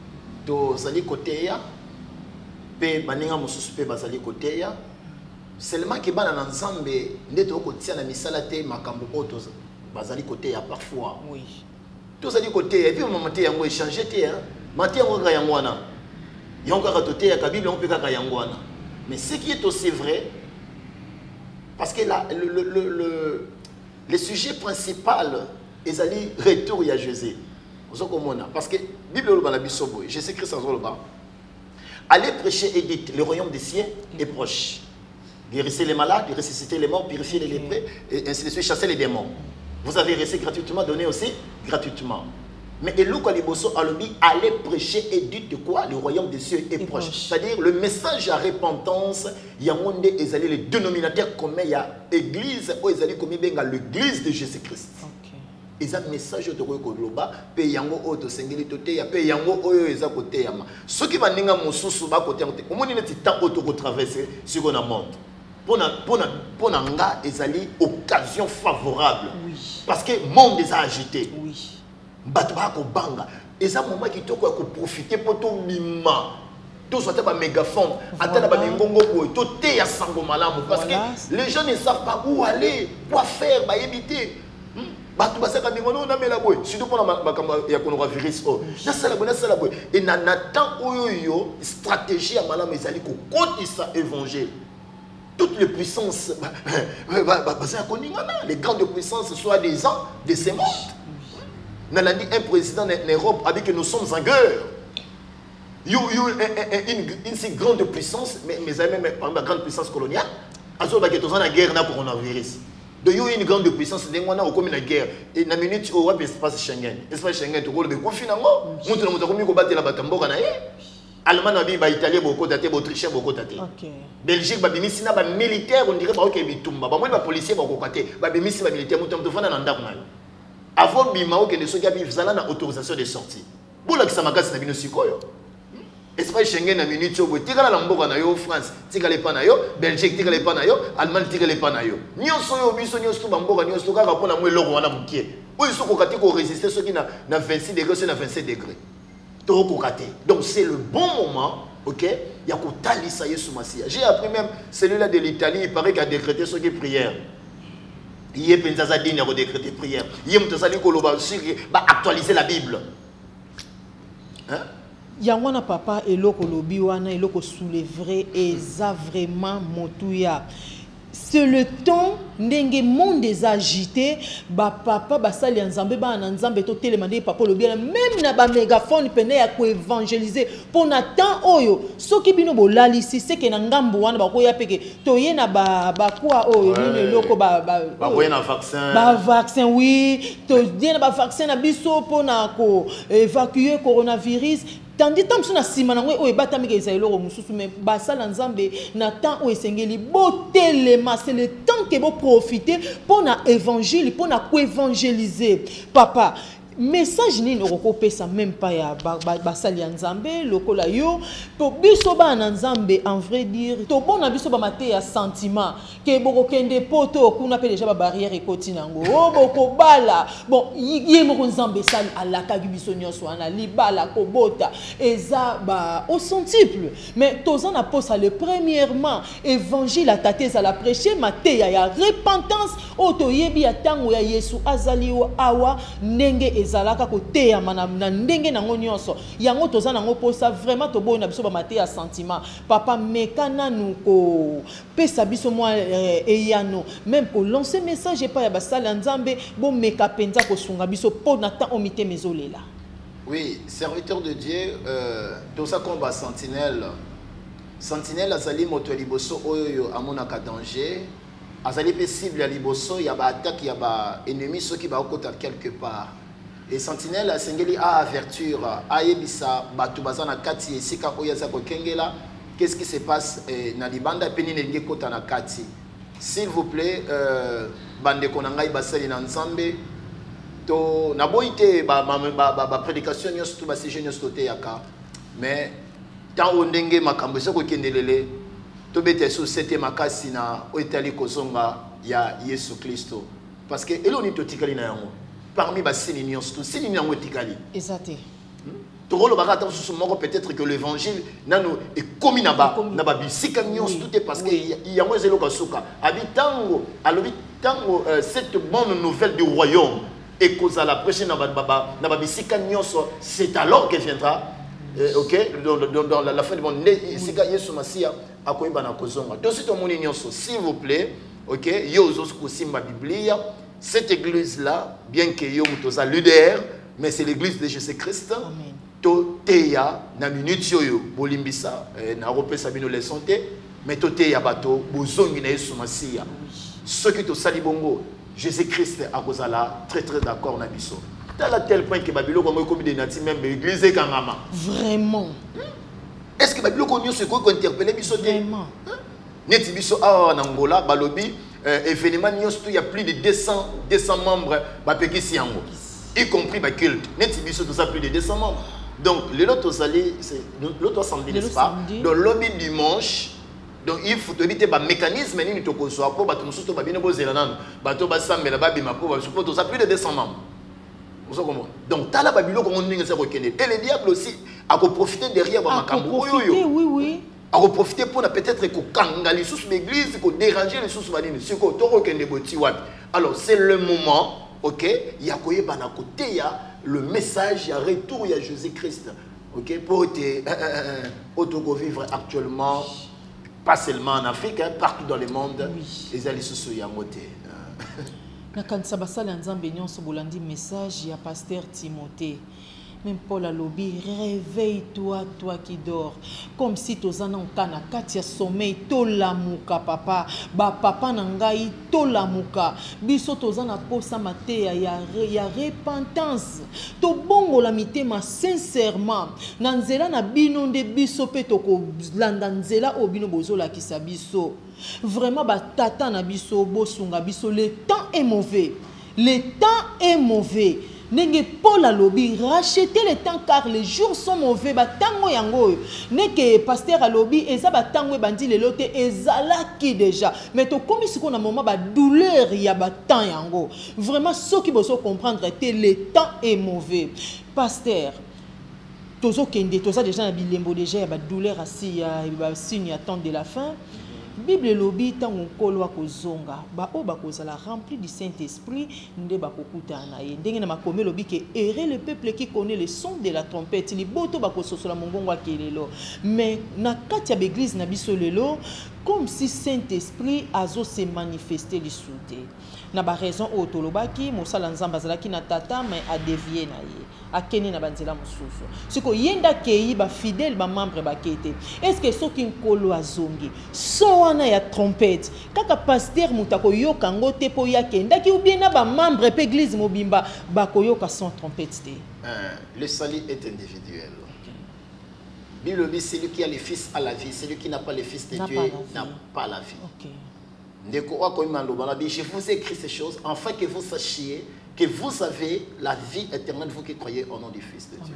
pe baninga mususu pe bazali côté ya seulement que bana na nzambe ndete okotia na misala te makambo oto bazali côté ya parfois oui to sali côté et puis maman te yango échanger te hein maté yango ga yango wana yango ka toté ya Bible on peut ka yango wana. Mais ce qui est aussi vrai, parce que là, le sujet principal est allé retour à Jésus. Parce que la Bible, Jésus-Christ en Zoloba, allez prêcher et dites, le royaume des cieux est proche. Guérissez les malades, ressusciter les morts, purifier les lépreux, et ainsi de suite, chasser les démons. Vous avez reçu gratuitement, donné aussi gratuitement. Mais allez prêcher et dites de quoi le royaume des cieux est proche. C'est-à-dire le message à repentance, il y a les dénominateurs communs, il y a l'église, l'église de Jésus-Christ. Et ça message de Koloba, payango auto sengeli tote ya payango oyo eza côté yama. Ce qui va ninga mosusu ba côté on moni neti temps auto ko traverser sur le monde. Pour nga ezali occasion favorable. Oui. Parce que le monde est agité. Oui. Batubako banga et ça moment qui toko ko profiter pour tout mima tout soit pas mégaphone attends ba ngongo boy to te ya sango malamu parce que les gens ne savent pas où aller quoi faire ba éviter batu basaka ningono na mela boy surtout pour la ya coronavirus na sala boy et na temps oyo stratégie ya malamu ezali ko kotisa évangile toutes les puissances les grandes puissances soit des ans de ces morts. Nous avons dit un président en Europe a dit que nous sommes en guerre. Une si grande puissance, mais par la grande puissance coloniale, nous sommes en guerre pour le coronavirus. Donc il y a une grande puissance, nous sommes en guerre. Et dans la minute où on espace Schengen, l'espace Schengen, tu vois le confinement, nous avons battu la bataille. Allemagne, Italie, Autriche, Belgique, militaire, on dirait que les policiers, les militaires, avant bimao que les soldats vivent na autorisation de sortie. Pour la que ça magasse na bino sikoyo. Espace Schengen na minute yo tika la mboka na yo France, tika le pa na yo, Belgique tika le pa na yo, Allemagne tika le pa na yo. Nyonso yo biso nyonso ba mboka nyonso ka rapona mo eloko wana mukie. Oyo soko kati ko résister ceux qui na 26 degrés, ceux na 27 degrés. To ko kati. Donc c'est le bon moment, OK? Il y a ko talisa Yesu Masia. J'ai appris même celui-là de l'Italie, il paraît qu'il a décrété ce qui prière. Il y a penza dîne à décréter prière. Il y a mutazali koloba sur actualiser la Bible. Hein? Yangwana papa eloko lobi wana eloko soulèverait eza vraiment motuya. C'est le temps ndenge monde des agité ba papa basali nzambe ba na nzambe to telemande papa lobi même na ba mégaphone pene ya ko évangéliser pour na temps oyo soki bino bolalisi c'est que na ngambo wana ba ko ya peke to ye na ba kwa oyo ni eloko ba ko na vaccin vaccin oui to ye na ba vaccin na biso pour na ko évacuer coronavirus. Tandis que si on a dit que c'est le temps que vous profitez pour l'évangile, pour évangéliser. Papa, message ni nokopé ça même pas ya basali nzambe lokola yo to biso ba nzambe en vrai dire to bona biso ba maté ya sentiment ke boko kende poto kuna pe déjà ba barrière ekoti nango o boko bala bon yé mo nzambe sali alaka biso nyonso ana libala ko bota eza ba au centuple mais tozan na posa le premièrement évangile à taté za la prêcher maté ya repentance o to yebi ya tango ya Yesu azali o awa ndenge ezalaka kote ya na ndenge nango nyonso yango toza nango posa vraiment to bona biso ba maté ya sentiment papa mekana nuko pesa biso moi eyano même ko lancer message pas ya basala nzambe bo meka penza ko sunga biso po na temps omité mezolela. Oui, serviteur de Dieu, tout ça comme sentinelle azali moto liboso oyo amonaka danger azali possible ya liboso ya ba attaque ya ba ennemi ceux qui ba okota quelque part. Et sentinelle a sengeli a avertir a yebisa batu bazana kati esika oyaza ko kengela qu'est-ce qui se passe na libanda peni nenge kota na kati s'il vous plaît bande konangai basali na nzambe to na boité ba prédication nyos to ba sujet nyos to te yaka mais tant ondenge makambo soko kendelele to bete so c'était makasi na oitali kozonga ya Yesu Kristo parce que eloni to tikali na yango parmi les signes, tout signe n'yango tikali. Exact. Toro le barata sous moko peut-être que l'évangile nano est commis naba bisika nyons tout est parce que y a moins zelo kasuka. Habitango alobi tango cette bonne nouvelle du royaume et cause à la prochaine naba bisika nyons c'est alors que viendra OK dans la fin du monde sika Yesu Masia akoyeba na kozonga. Donc c'est mon nyons s'il vous plaît OK yo zo kusimba Biblia. Cette église-là, bien que yo mutoza leader, mais c'est l'église de Jésus-Christ. Amen. To teya na minute yoyo bolimbisa na repesa bino les santé, mais to teya bato bozongi na Yesu Masia. Ceux qui to sali bongo, Jésus-Christ a kozala très très d'accord na biso. À tel point que Babylone comme comme des nati même l'église kangama. Vraiment. Est-ce que Babylone connaît ce qu'on interpeller biso vraiment? Neti biso a en Angola balobi événement il y a plus de 200 membres y compris ma culte net tout ça plus de 200 membres donc l'autre samedi n'est-ce pas dans le lobby dimanche donc il faut te dire que mécanisme ni to ko so pour bato mususu ba bino bozela nan bato ba sambela ba bima pour tout ça plus de 200 membres vous comprenez donc tala babilo comme on ninga se reconnaît et le diable aussi a profiter derrière ba makambo oui à profiter pour peut-être que kangali sous l'église que déranger les sous vanine ce que toro kende boti wapi alors c'est le moment OK il y a koye bana côté il y a le message il y a retour il y a Jésus-Christ OK pour te auto vivre actuellement pas seulement en Afrique hein, partout dans le monde les ali sous ya moté na kanisa basala nzambe nyonso bolandi message ya pasteur Timothée. Même Paul a lobby, réveille-toi, toi qui dors. Comme si tu en kana katia sommeil, to la muka papa, ba papa nangai, to la muka. Biso to en a posa mate ya repentance. To bongo la mitema sincèrement. Nanzela na bino de biso pe to ko landa nzela obino bozo la kisa biso. Vraiment ba tata na biso bosunga biso, le temps est mauvais. Le temps est mauvais. Nenge Paul a lobby racheter le temps car les jours sont mauvais ba tango yango neke pasteur a lobby eza ba tango bandi le lote ezala ki déjà mais to comme si qu'on a moment ba douleur ya ba temps yango vraiment ceux qui besoin comprendre que le temps est mauvais pasteur tozo kende toza déjà na bilembo déjà ya ba douleur asi ya ba signe attend de la fin Bible lobi tango nkolo akozonga ba o bakozala rempli du Saint-Esprit nde bakokuta na ye ndenge na makome lobi ke erre le peuple qui connaît le son de la trompette liboto bakososola mongongo akelelo mais na kati ya l'église na biso lelo comme si Saint-Esprit azo se manifester lisuté na ba raison o tolobaki mosala nzamba zalaki na tata mais a dévier na ye akeni na banzela mosusu siko yenda kei ba fidèle ba membre ba kete est-ce que soki nkolo azongi so wana ya trompette kaka pasteur mutako yoka ngote po yakenda ki ou bien na ba membre pe église mobimba ba koyoka son trompette te le salut est individuel. Bible dit celui qui a le fils a la vie, celui qui n'a pas le fils de Dieu n'a pas la vie. Je vous ai écrit ces choses afin que vous sachiez que vous avez la vie éternelle, vous qui croyez au nom du Fils de Dieu.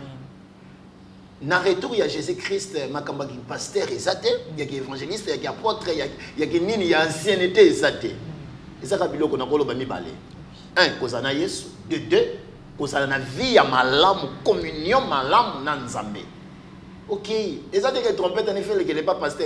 Dans le retour, il y a Jésus-Christ, il y a pasteur, il y a évangéliste, il y a apôtre, il y a ancienneté. Et ça, c'est ce qu'on a dit. Un, cause na Yesu. De deux, cause na vie ya malamu, communion malamu na nzambe. Ok. Et ça, c'est que trompette, en effet, il n'est pas pasteur.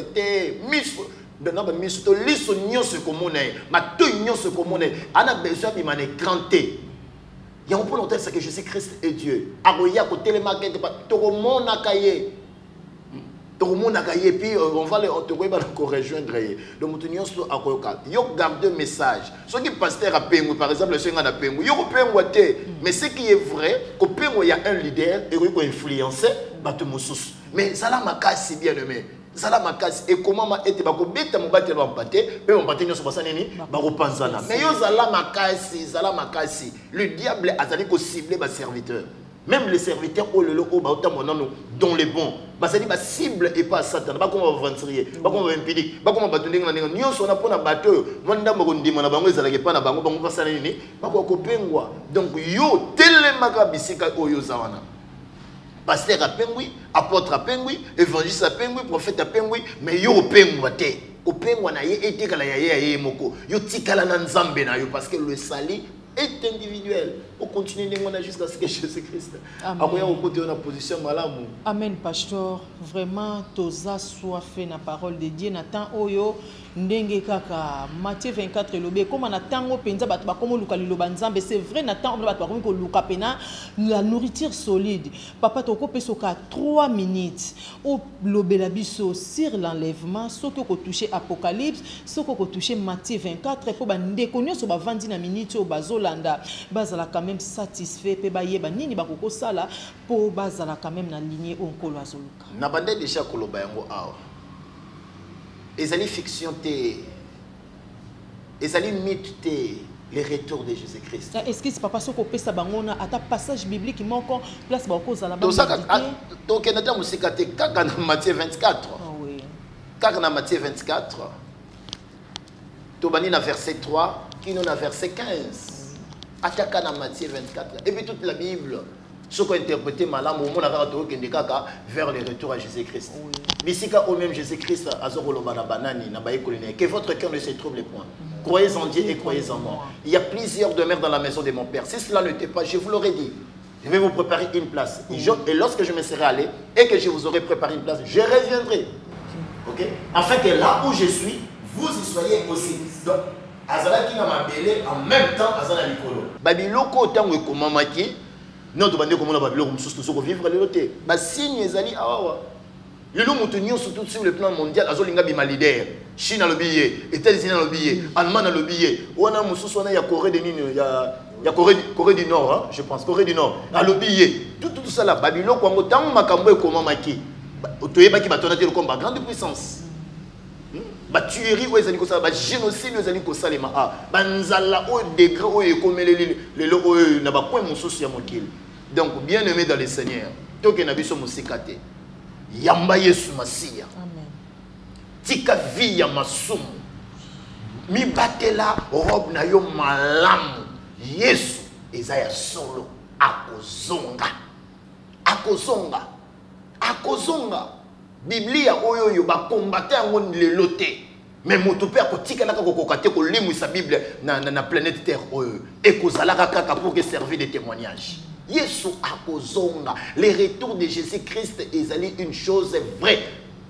Non, mais je te lis ce nion ce commun. Ma tout nion ce commun. On a besoin de m'écranter. Il y a un peu longtemps que Jésus-Christ est Dieu. Aroya côté les maquettes, tout le monde a caillé. Tout le monde a caillé. Puis on va le rejoindre. Donc nous nion sur Aroya. Yo garde un message. Ceux qui pasteur à Pengou, par exemple, ceux qui a Pengou, yo Pengou mais ce qui est vrai, qu'au Pengou il y a un leader et qui a influencé, mais ça là ma casse si bien aimé. Et comment ma été bako beta mo batte ba mpaté pe mo mpaté nyoso basana nini ba repanzana mais yo zala makasi le diable azali ko cibler ba serviteur même les serviteurs au lelo o ba otamonano dont les bons ba sali ba cible et pas Satan ba comment aventurier ba comment impidique ba comment batundinga na nyoso na pona bato monda mo ndima na bango ezala ke pa na bango basana nini ba ko pengwa donc yo telemaka bisika oyo zawana. Pasteur à Pengui, apôtre à Pengui, évangéliste à Pengui, prophète à Pengui, mais yo Pengui te. Au Pengui na ye ete kala ya ye moko. Yo tikala na nzambe na yo parce que le salut est individuel. On continue jusqu'à ce que Jésus-Christ. Amen, pasteur. Vraiment, toza soit fait na parole de Dieu. Nathan oyo ndenge kaka Matthieu 24 lobe comme na tango penza bato ba komo luka liloba nzambe c'est vrai Nathan bato ba komo ko luka pena la nourriture solide. Papa toko pesoka 3 minutes au lobela biso sur l'enlèvement soko ko toucher Apocalypse soko ko toucher Matthieu 24 po ba ndeko nyoso ba vandi na minute o bazolanda bazala quand même satisfait pe ba yeba nini ba koko sala po bazala quand même na lignée onkolo azoluka na bande déjà koloba yango awa ezali fiction te ezali mythe te le retour de Jésus-Christ. Est-ce que c'est papa soko pesa bangona ata passage biblique moko place ba ko zala ba donc na ta musika te kaka na Matthieu 24 oui kaka na Matthieu 24 to bani na verset 3 qui na verset 15 ataka na Matthieu 24 et puis toute la Bible ce qu'on interprète malam au monde a vers le retour à Jésus-Christ. Bisika au même Jésus-Christ que votre cœur ne se trouble point. Croyez en Dieu et croyez en moi. Il y a plusieurs demeures dans la maison de mon Père. Si cela n'était pas, je vous l'aurais dit. Je vais vous préparer une place. Et lorsque je me serai allé et que je vous aurai préparé une place, je reviendrai. Ok? Afin que là où je suis, vous y soyez aussi. Donc, Azala qui n'a ma belle en même temps Azala Nikolo. Babiloko tango komamaki. Non, tu vas dire comment on va vivre les lotés. Bah, signe ezali awa. Le lot montenio surtout sur le plan mondial, azolinga bima leader. Chine a le billet, États-Unis a le billet, Allemagne a le billet. Ouana mususu wana ya Corée du Nord, ya Corée du Nord, hein, je pense Corée du Nord. A le billet. Tout ça là, Babylone kwa ngotango makambo e koma maki. Otoyeba ki batona te le combat grande puissance. Ba tuerie o ezali ko sala ba génocide ezali ko salema a. Ba nzala o degré o ekomeleli le lo o na ba point mususu ya mokili. Donc, bien aimé dans le Seigneur, tout que nous sommes musikate, yamba Yesu Masia, amen. Tika vi ya masumu, mi batela robe na yo malamu, Yesu ezaya solo, akozonga, Biblia oyo yo ba combattre angon le loté. Mais mon tout père, quand il y a sa Bible dans la planète Terre, et pour servir de témoignage. Yesu akozonga. Le retour de Jésus-Christ est une chose vraie.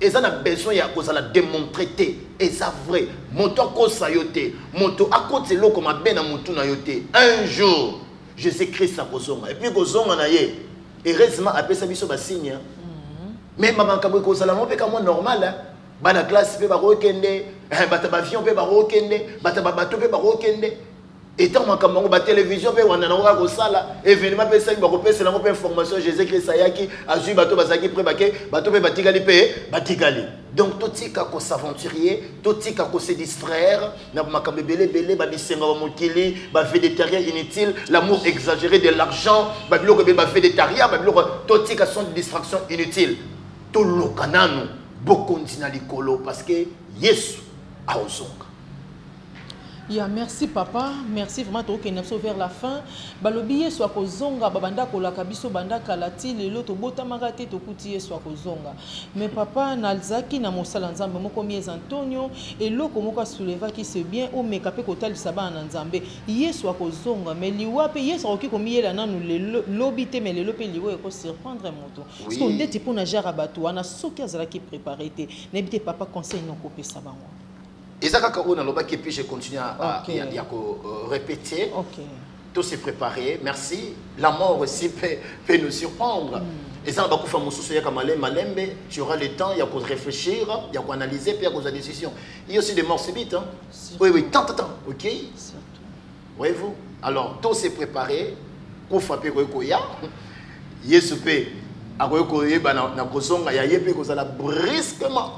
et ça a besoin de démontrer et ça vrai moto akosa yote moto akote loko mabe na mutu na yote un jour Jésus-Christ a kozonga et puis kozonga na ye heureusement après ça biso ba signe mais maman kabwe kozala mo pe ka mo normal bana classe pe ba rokende bata ba avion pe ba rokende bata ba bateau pe ba rokende étant makambo ba télévision pe wana na ko sala événement pe ça ba ko pesa na ko information Jésus-Christ ayaki azui bateau bazaki pré baké bateau pe batikali pe batikali donc totika ko s'aventurier totika ko se distraire na makambo belé ba bisenga ba mokili ba végétarien inutile l'amour exagéré de l'argent ba biloko ba végétarien ba biloko totika sont des distractions inutiles to lokanano bokondi na likolo parce que Yesu a ozonga. Yeah, merci papa, merci vraiment to ke napso vers la fin. Balobi Yesu akozonga babanda ko la kabiso banda kalati lelo to bota magate to kuti Yesu akozonga. Mais papa nalzaki na mosala nzambe moko miez Antonio et loko moko souleva qui c'est bien o mekape ko tali saba na nzambe. Yesu akozonga mais liwa pe Yesu akoki ko miela nanu le lobité mais le pe liwa ko surprendre moto. Parce qu'on ndeti pour na jara bato ana soki azala ki préparer te. N'habite papa conseil non ko pesa bango. Et ça, quand on a l'objet, et puis je continue à répéter. Tout s'est préparé. Merci. La mort aussi peut nous surprendre. Et ça, tu auras le temps, il y a qu'à réfléchir, il y a qu'à analyser, puis il y a qu'à décision. Il y a aussi des morts subites. Hein? Oui, tant. Ok? Voyez-vous? Alors, tout s'est préparé. Pour frapper Koya. Yesu pe. A Koya, na kozonga, ya yepe kozala brusquement.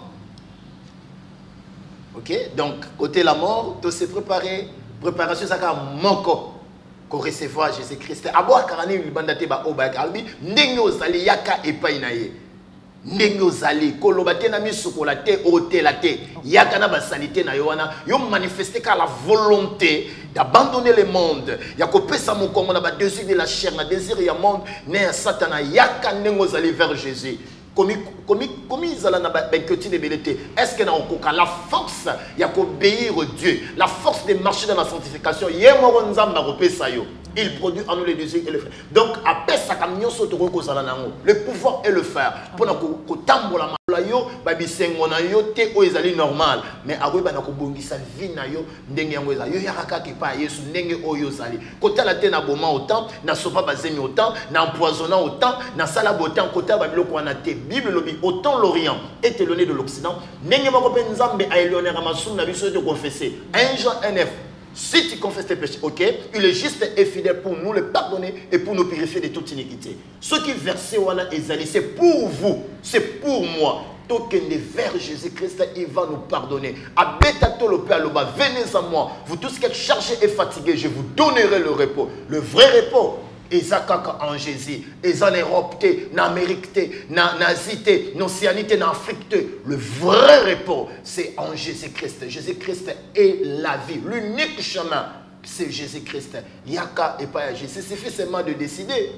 Ok, donc côté la mort, tout s'est préparé. Préparation, ça a manqué qu'on recevoir Jésus-Christ. Abo akarani libandate ba oba kalbi ndenge ozali yaka epai na ye. Ndenge ozali kolobate na misukola te otela te yaka na basalite na yoana yo manifester ka la volonté d'abandonner le monde. Ya ko pesa mokongo na ba désir de la chair, na désir ya monde, ne satana yaka ndenge ozali vers Jésus. Est-ce que la force d'obéir Dieu, la force de marcher dans la sanctification, il produit en nous les désirs et les faits. Donc, le pouvoir est le faire. Pour normal. Mais Bible lobby autant l'Orient est éloigné de l'Occident. N'engue ma copine Nzambe a éloigné Ramasoum n'a besoin de confesser. 1 Jean 1:9. Si tu confesses tes péchés, ok, il est juste et fidèle pour nous le pardonner et pour nous purifier de toute iniquité. Ce qui versé wana ezali, c'est pour vous, c'est pour moi. Token vers Jésus-Christ, il va nous pardonner. Abetato le Père, venez à moi. Vous tous qui êtes chargés et fatigués, je vous donnerai le repos, le vrai repos. Et ça en Jésus, et en Europe, en Amérique, en Asie, en Océanie, en Afrique. Le vrai repos, c'est en Jésus-Christ. Jésus-Christ est la vie. L'unique chemin, c'est Jésus-Christ. Yaka et pas Jésus. C'est suffisamment de décider.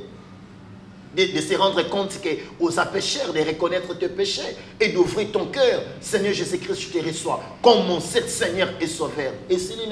De se rendre compte qu'aux pécheurs, de reconnaître tes péchés et d'ouvrir ton cœur. Seigneur Jésus-Christ, je te reçois comme mon Seigneur et Sauveur. Et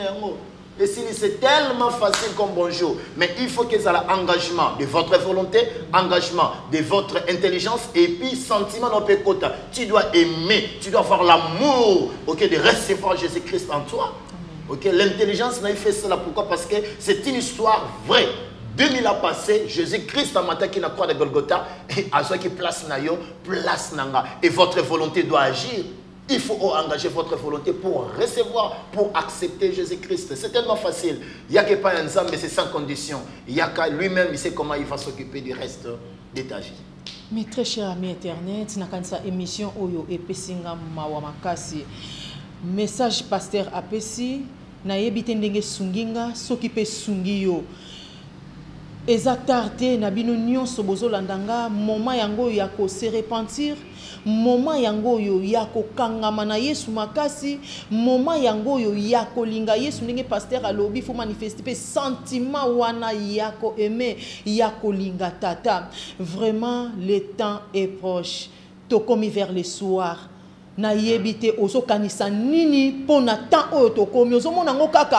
c'est tellement facile comme bonjour. Mais il faut qu'il y ait l'engagement de votre volonté, engagement de votre intelligence et puis sentiment dans tes côtés. Tu dois aimer, tu dois avoir l'amour de recevoir Jésus-Christ en toi. L'intelligence n'a fait cela. Pourquoi? Parce que c'est une histoire vraie. 2000 ans passés, Jésus-Christ a matin qui n'a croix de Golgotha et à ceux qui place nayo, place nanga. Et votre volonté doit agir. Il faut engager votre volonté pour recevoir, pour accepter Jésus-Christ. C'est tellement facile. Il n'y a que pas un ensemble, mais c'est sans condition. Il y a qu'à lui-même, il sait comment il va s'occuper du reste de ta vie. Mes très chers amis Internet, na kanisa émission Oyo Epesinga Mawamakasi. Message pasteur Apesi, na yebite ndenge sunginga, s'occuper sungiyo. Ezatarte na bino nyonso bozolandanga moment yango ya ko se repentir, moment yango yo ya ko kangama na Yesu makasi, moment yango yo ya ko linga Yesu ndenge pasteur alobi faut manifester pe sentiment wana ya ko aimer, ya ko linga tata. Vraiment le temps est proche. To commis vers le soir. na yebite ozo kanisa nini pona temps oyo tokomi ozomona ngo kaka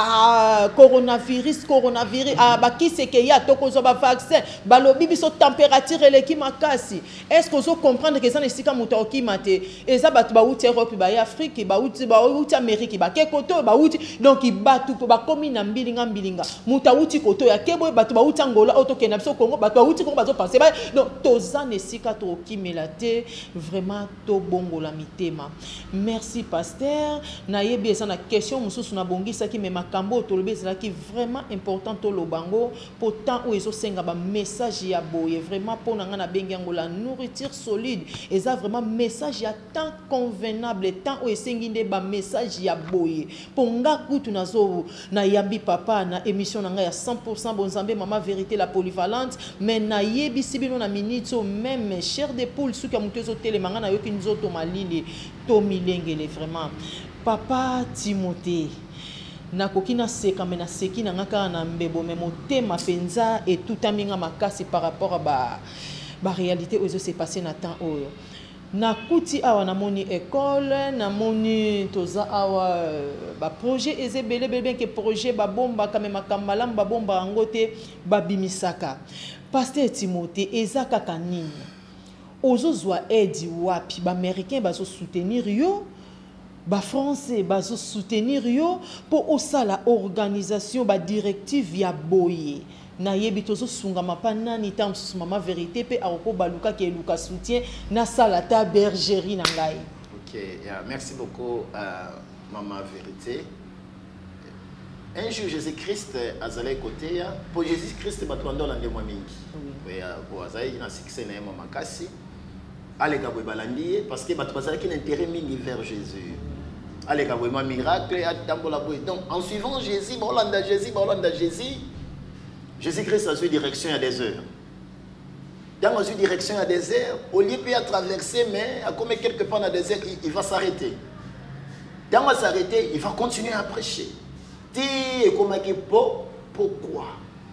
coronavirus bakise ke ya tokozo ba vaccin balobi biso température eleki makasi. Est-ce que ozo comprendre que ça nesika muta okimate eza batu ba uti Europe ba Afrique ba uti Amérique ba ke koto ba uti donc batu ba komi na mbilinga muta uti koto ya kebo batu ba uti Angola otokena biso Congo batu ba uti Congo bazo penser ba donc toza nesika to okimela te vraiment to bongola mitema. Merci pasteur na yebi esa na question mususu na bongisa ki me makambo tolobe ezala ki vraiment important to lobango pourtant ou ezo senga ba message ya boye vraiment pour na ngana bengi yango la nourriture solide eza vraiment message ya temps convenable temps ou esengi nde ba message ya boye ponga kutu nazo na yambi papa na émission na nga ya 100% bonzambe mama vérité la polyvalente mais na yebi sibino na minute même chair de poule suka mutezo telemanga na yoki nzoto malili to milengele vraiment papa Timothée nakoki na seka me na seki na ngaka na mbebo me motema penza et tout aminga makasi par rapport à ba réalité ozo s'est passé na temps oyo na kuti awa na moni école na moni toza awa ba projet ezebele bele que projet ba bomba kame makambala ba bomba ngote ba bimisaka pasteur Timothée ezaka kanini ozozwa aide wapi ba américain bazo soutenir yo ba français bazo soutenir yo pour osala organisation ba directive ya boye na yebi tozo sunga mapana ni tam sous mama vérité pe aroko baluka ke luka soutien na salata bergerie na ngai. OK, merci beaucoup maman vérité. Un jour Jésus-Christ azalé côté pour Jésus-Christ batwando la ndemo mingi. Oui, pour azali na succès na mama kasi. Allez gabwe balandi parce que batwazali qui intérêt mingi vers Jésus. Allez gabwe ma miracle à tambola boy. Donc en suivant Jésus, Bolanda Jésus, Jésus-Christ a eu direction à des heures. Dans la direction à des heures, au lieu de traverser, mais à comme quelque part dans des heures, il va s'arrêter. Dans va s'arrêter, il va continuer à prêcher. Et comme pourquoi?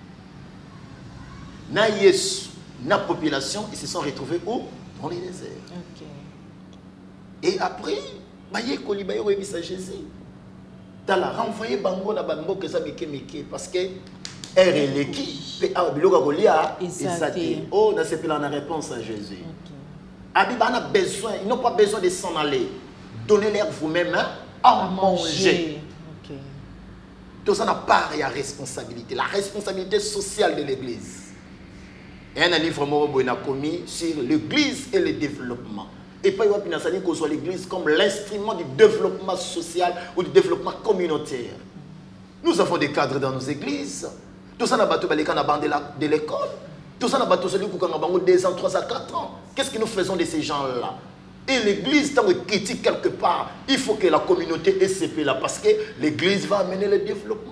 Na Yesu, na population, ils se sont retrouvés où? Dans les déserts. Okay. Et après, baye kolibaye webisa Jésus. Dans la renvoyer bango na bango que ça meke parce que RLQ biloka kolia ezate. Oh, na c'est la réponse à Jésus. Abiba a besoin, ils n'ont pas besoin de s'en aller. Donnez-leur vous-même à manger. Tout ça n'a pas de responsabilité. La responsabilité sociale de l'Église. Et un livre a commis sur l'Église et le développement. Et pas qu'on soit l'Église comme l'instrument du développement social ou du développement communautaire. Nous avons des cadres dans nos églises. Tout ça n'a pas de l'école. Tout ça n'a pas celui qui a 2 ans, 3 ans, 4 ans. Qu'est-ce que nous faisons de ces gens-là? Et l'église, tant qu'on critique quelque part, il faut que la communauté ait ce là parce que l'église va amener le développement.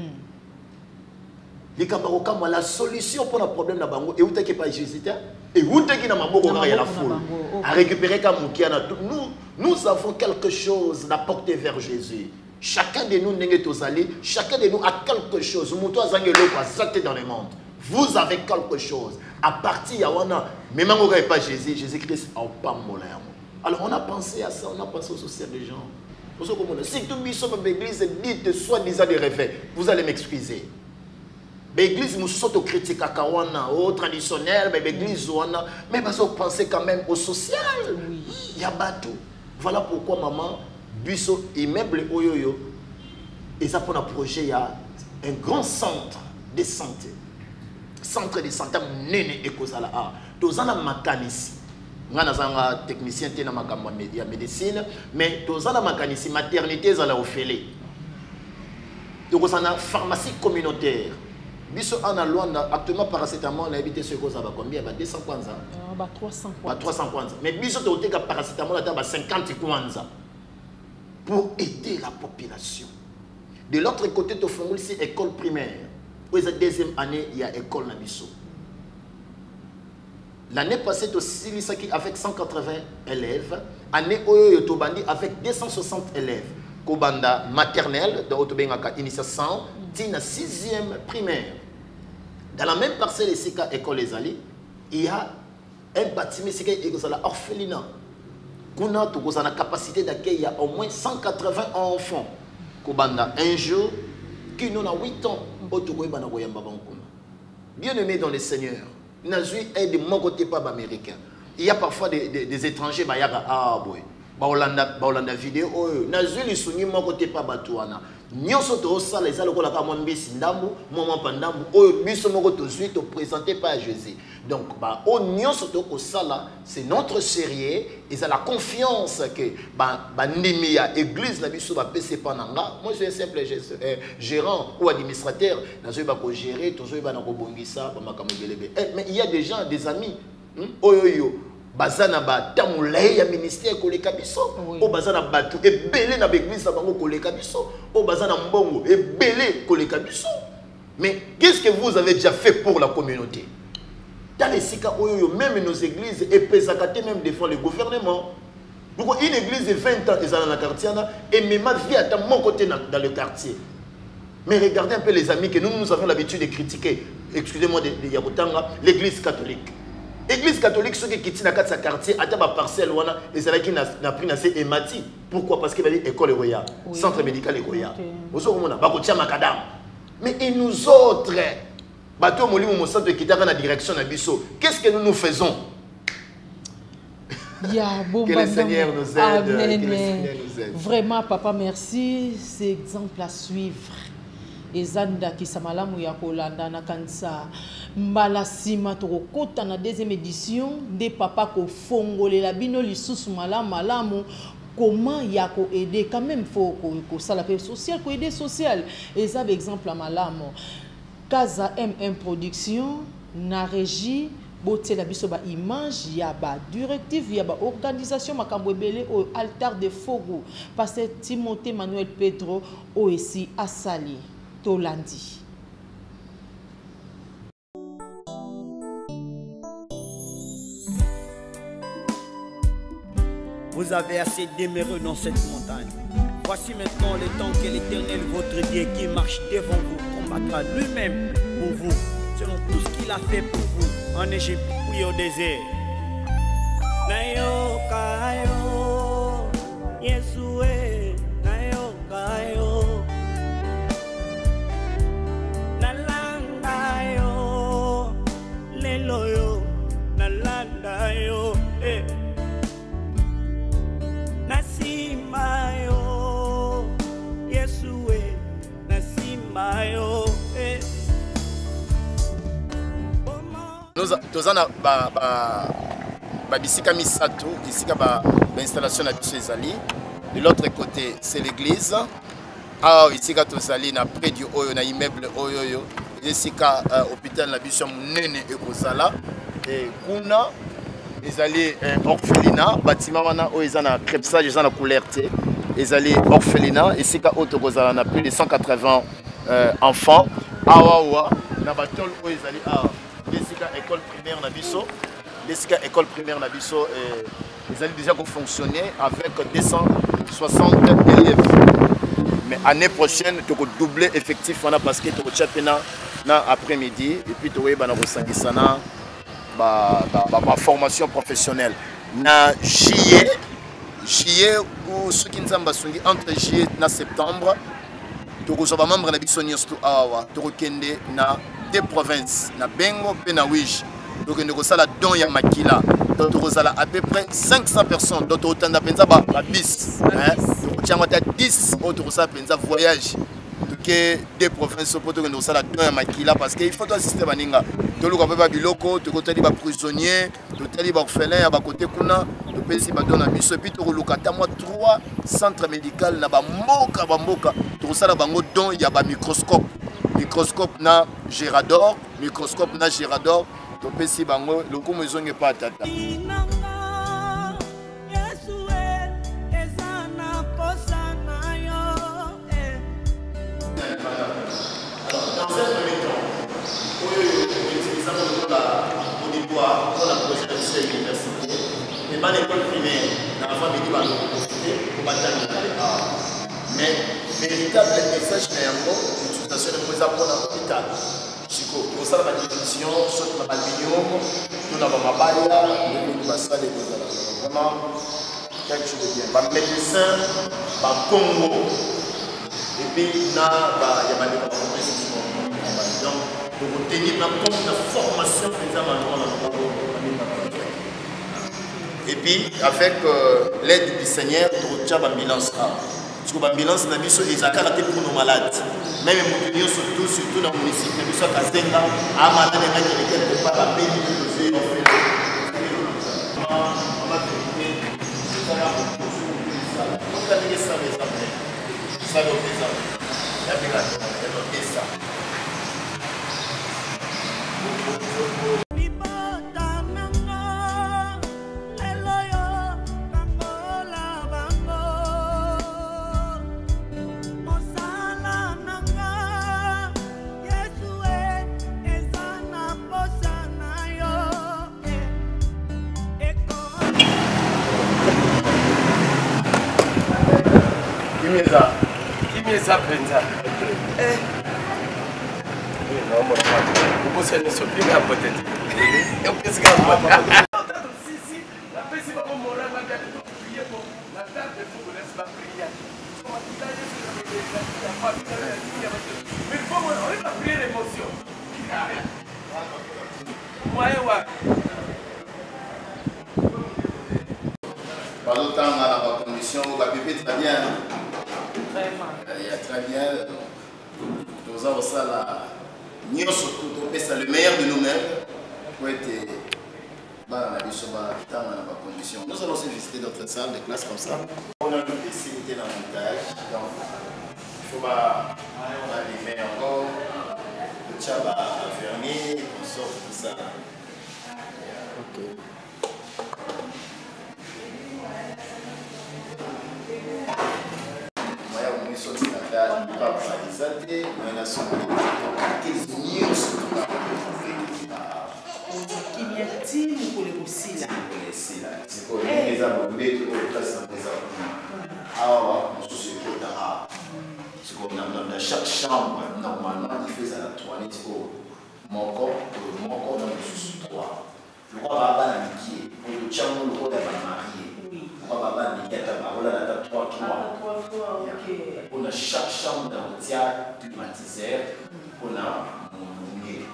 La solution pour le problème de Bango, et où est-ce pas Jésus? Et où est-ce qu'il y a la foule? À récupérer nous avons quelque chose d'apporter vers Jésus. Chacun de nous n'est pas allé, chacun de nous a quelque chose. Dans le monde. Vous avez quelque chose. À partir de là, même si vous n'avez pas Jésus, Jésus-Christ n'a pas moulin. Alors on a pensé à ça, on a pensé au social des gens. Si tout le monde l'église dit soi-disant des rêves, vous allez m'excuser. L'église nous sommes critiques à Kawana, au traditionnel, mais l'église mais vous pensez quand même au social. Il y a bateau. Voilà pourquoi maman, Busso immeuble Oyoyo, et ça pour un projet, il y a un grand centre de santé. Centre de santé, Néné et Kozala. Tous en a makanisi. Nous avons un technicien qui a médecine, mais tous en a makanisi, maternité, ils ont fait. Donc, nous avons une pharmacie communautaire. Biso en Luanda, actuellement, paracétamol, on a habité ce que ça va combien? 200 kwanza. 300 kwanza. Mais biso, tu as paracétamol, tu as 50 kwanza. Pour aider la population. De l'autre côté, tu as ici école primaire. Pour la deuxième année, il y a école Nabiso. L'année passée, tu as avec 180 élèves. L'année où tu as avec 260 élèves. Kobanda maternelle, dans Otobengaka initiation, Tina 6e primaire. Dans la même parcelle ici, école Les Ali, il y a un bâtiment qui est orphelinat. Kuna tu as la capacité d'accueillir au moins 180 enfants. Kobanda un jour qui nous a 8 ans. Bien aimé dans le Seigneur, Nazui est de mon côté pas américain. Il y a parfois des étrangers, ah boy, Hollanda vidéo, Nazui les soumis mon côté pas batouana. Nyonso to ça les aloko la kama mbisi ndambu, moment pandambu, biso moko to suite présenté par Jésus. Donc nyonso to ko sala, c'est notre sérieux et ça la confiance que ndimi ya église na biso ba pc pananga. Moi je suis un simple gérant ou administrateur, nazo ba ko gérer, tozo ba na ko bongisa ba makambo belebe. Mais il y a des gens, des amis, bazana ba tamulay ya ministère koleka biso o bazana batu ebele na l'église bango koleka biso o bazana mbongo ebele koleka biso. Mais qu'est-ce que vous avez déjà fait pour la communauté? Dans les sika oyo même nos églises et pesakate même défend le gouvernement. Donc une église de 20 ans ils dans la quartier et même ma vie à mon côté dans le quartier. Mais regardez un peu les amis que nous avons l'habitude de critiquer, excusez-moi de Yabutanga, l'église catholique. L'église catholique, ceux qui quittent dans sa quartier, à ta parcelle, et c'est là qui n'a pris assez émati. Pourquoi? Parce qu'il y a l'école royale, centre médical royal. Mais et nous autres, la direction qu'est-ce que nous faisons? Que le Seigneur nous aide. Vraiment, papa, merci. C'est exemple à suivre. Ezanda qui samalamu ya kolanda na kansa mbala sima tokota na deuxième édition de papa ko fongole la bino lisusu malamu comment ya ko aider quand même faut ko sala pe social ko aider social et ça exemple à malamu Casa M1 production na régie boté la biso ba image ya ba directive ya ba organisation makambo ebele au altar de Fogo pasteur Timothée Manuel Pedro OSI Asali Tolandi. Vous avez assez demeuré dans cette montagne. Voici maintenant le temps que l'Éternel, votre Dieu, qui marche devant vous, combattra lui-même pour vous, selon tout ce qu'il a fait pour vous en Égypte ou au désert. Nayo kayo, Yesue, nayo kayo. Loyo nalanda yo nasimayo Yesue nasimayo nous avons bisika misato ici l'installation na biso ezali de l'autre côté c'est l'église ici tozali na près du oyo na immeuble oyo Jessica hôpital na biso munene ekozala et kuna ezali orphelinat bâtiment wana o ezana crépsage ezana couleur te ezali orphelinat esika auto kozala na plus de 180 enfants awa na batol o ezali Jessica école primaire na biso Jessica école primaire na biso ezali déjà fonctionner avec 260 élèves. Mais l'année prochaine, tu vas doubler effectif parce que tu vas après-midi et puis tu vas ma formation professionnelle. Na juillet ou ceux qui nous ont entre juillet et septembre, tu vas membre de la deux provinces, na Bengo et na Ouij. Donc nous avons la don ya Makila. Donc nous avons à peu près 500 personnes. Donc nous avons la bis. Nous avons 10 autres voyage. Donc des provinces pour nous avons la don ya Makila parce qu'il faut assister à Baninga. Nous avons des locaux, nous avons des prisonniers, nous avons des orphelins à côté kuna. Nous avons des bis. Et puis nous avons 3 centres médicaux na bamboka. Nous avons don ya microscope. Microscope na Gérador, microscope na Gérador. Topesi bango loko mezonge pa tata. Dans un premier temps, utilisant l'auditoire pour la prochaine université, et dans l'école primaire, dans la famille qui va nous profiter pour batailler. Mais véritable message est l'utilisation de nos apports dans l'hôpital. Pour ça, la définition, soit la aluminium, nous avons ma baille, nous avons ça, vraiment, quelque chose de bien. Bah, médecin, bah, Congo. Et puis, il y a des donc, pour tenir la formation des amants. Et puis, avec l'aide du Seigneur, tu as une ambulance. Parce que l'ambulance, ils ont caractère pour nos malades. Même les gens, surtout dans le municipal, les gens qui sont à malade, les gens qui ne peuvent pas bénéficier de Kimeza penza. Você não soube a potente. Eu penso que a Sisi, a pessoa como morar na casa do Pieko, na tarde do fogo nessa praia. Como a cidade da família mas vamos olha a primeira emoção. Maiwa. Pendant le temps, on a la condition, on va vivre très bien. Il y a très bien. Nous avons ça là. Nous sommes le meilleur de nous-mêmes pour être dans la condition. Nous allons aussi visiter d'autres salles de classe comme ça. On a une facilité dans le montage. Donc, il faut pas allumer encore. Le tchaba a fermé, on sort tout ça. Ok. Chaque chambre, normalement, il fait la toilette pour mon corps dans le sous-trois. Je crois que la pied, pour le chambre, le corps est marié. Je crois que la 3. On a chaque chambre dans le théâtre climatiseur. On a mon nez.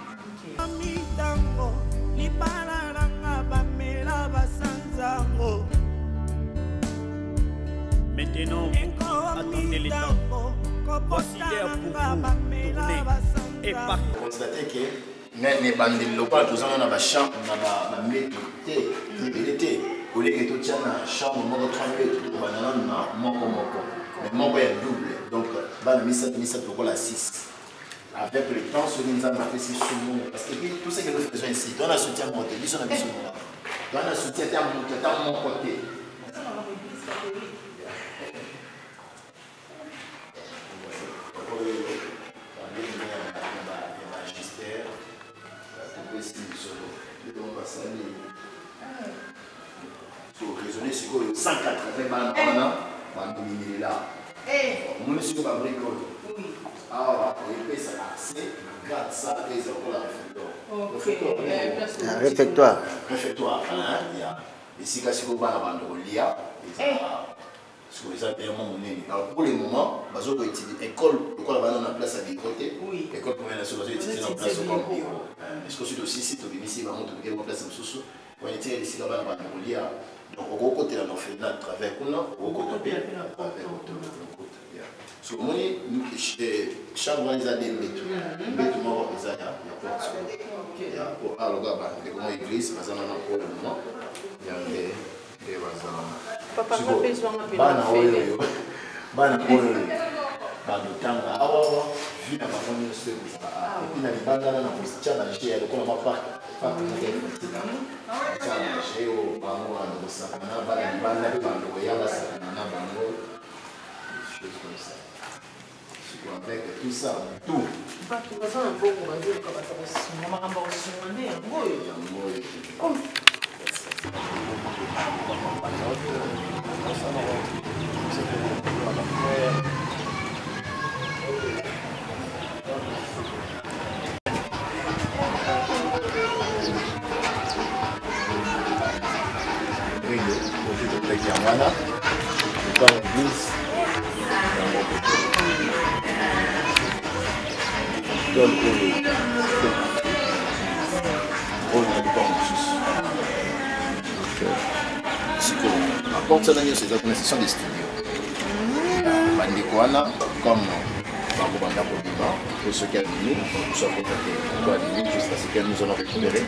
Maintenant, attendez les temps. Voici l'heure pour vous tourner et partir. Constatez que les bandits locaux, tous on a ma chambre, on a météo, au lieu que tu aies une chambre, on a 3 mètres, on a mais mon est double. Donc, on a mis ça pour la 6. Avec le temps, ce que nous avons fait, c'est sur nous. Parce que tout ce que nous faisons ici, on a soutien à monter, on a mis sur nous là. On a soutien à mon côté. Pour raisonner sur 180 balles par an, on est là. On est sur la bricole. Alors, on paye ça accès, garde ça, et c'est encore la réfectoire. Réfectoire. Ici, quand on va à la bande, alors pour le moment, on va utiliser l'école, on a place à des côtés. L'école pour utiliser la place au camp. Est-ce que c'est aussi si tu viens ici, on va monter une place en sous-sous. On va utiliser ici, on va donc au côté là, on fait là, travers au côté bien. So, chaque fois, ils ont des métaux. Les métaux, ils ont des métaux. Alors, l'église, parce qu'on a pour le moment, il y a des papa, je vais besoin de avec tout ça, tout. Yangwana, dans l'église. Donc, on a pas à porte de c'est la connexion des studios. Bandikwana, comme Banda Podima, pour ceux qui ont venu, nous sommes contactés pour aller jusqu'à ce que nous allons récupérer.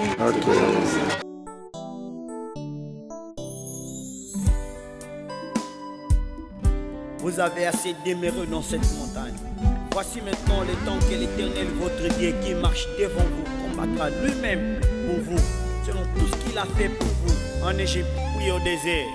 Vous avez assez demeuré dans cette montagne. Voici maintenant le temps que l'Éternel, votre Dieu, qui marche devant vous, combattra lui-même pour vous, selon tout ce qu'il a fait pour vous en Égypte puis au désert.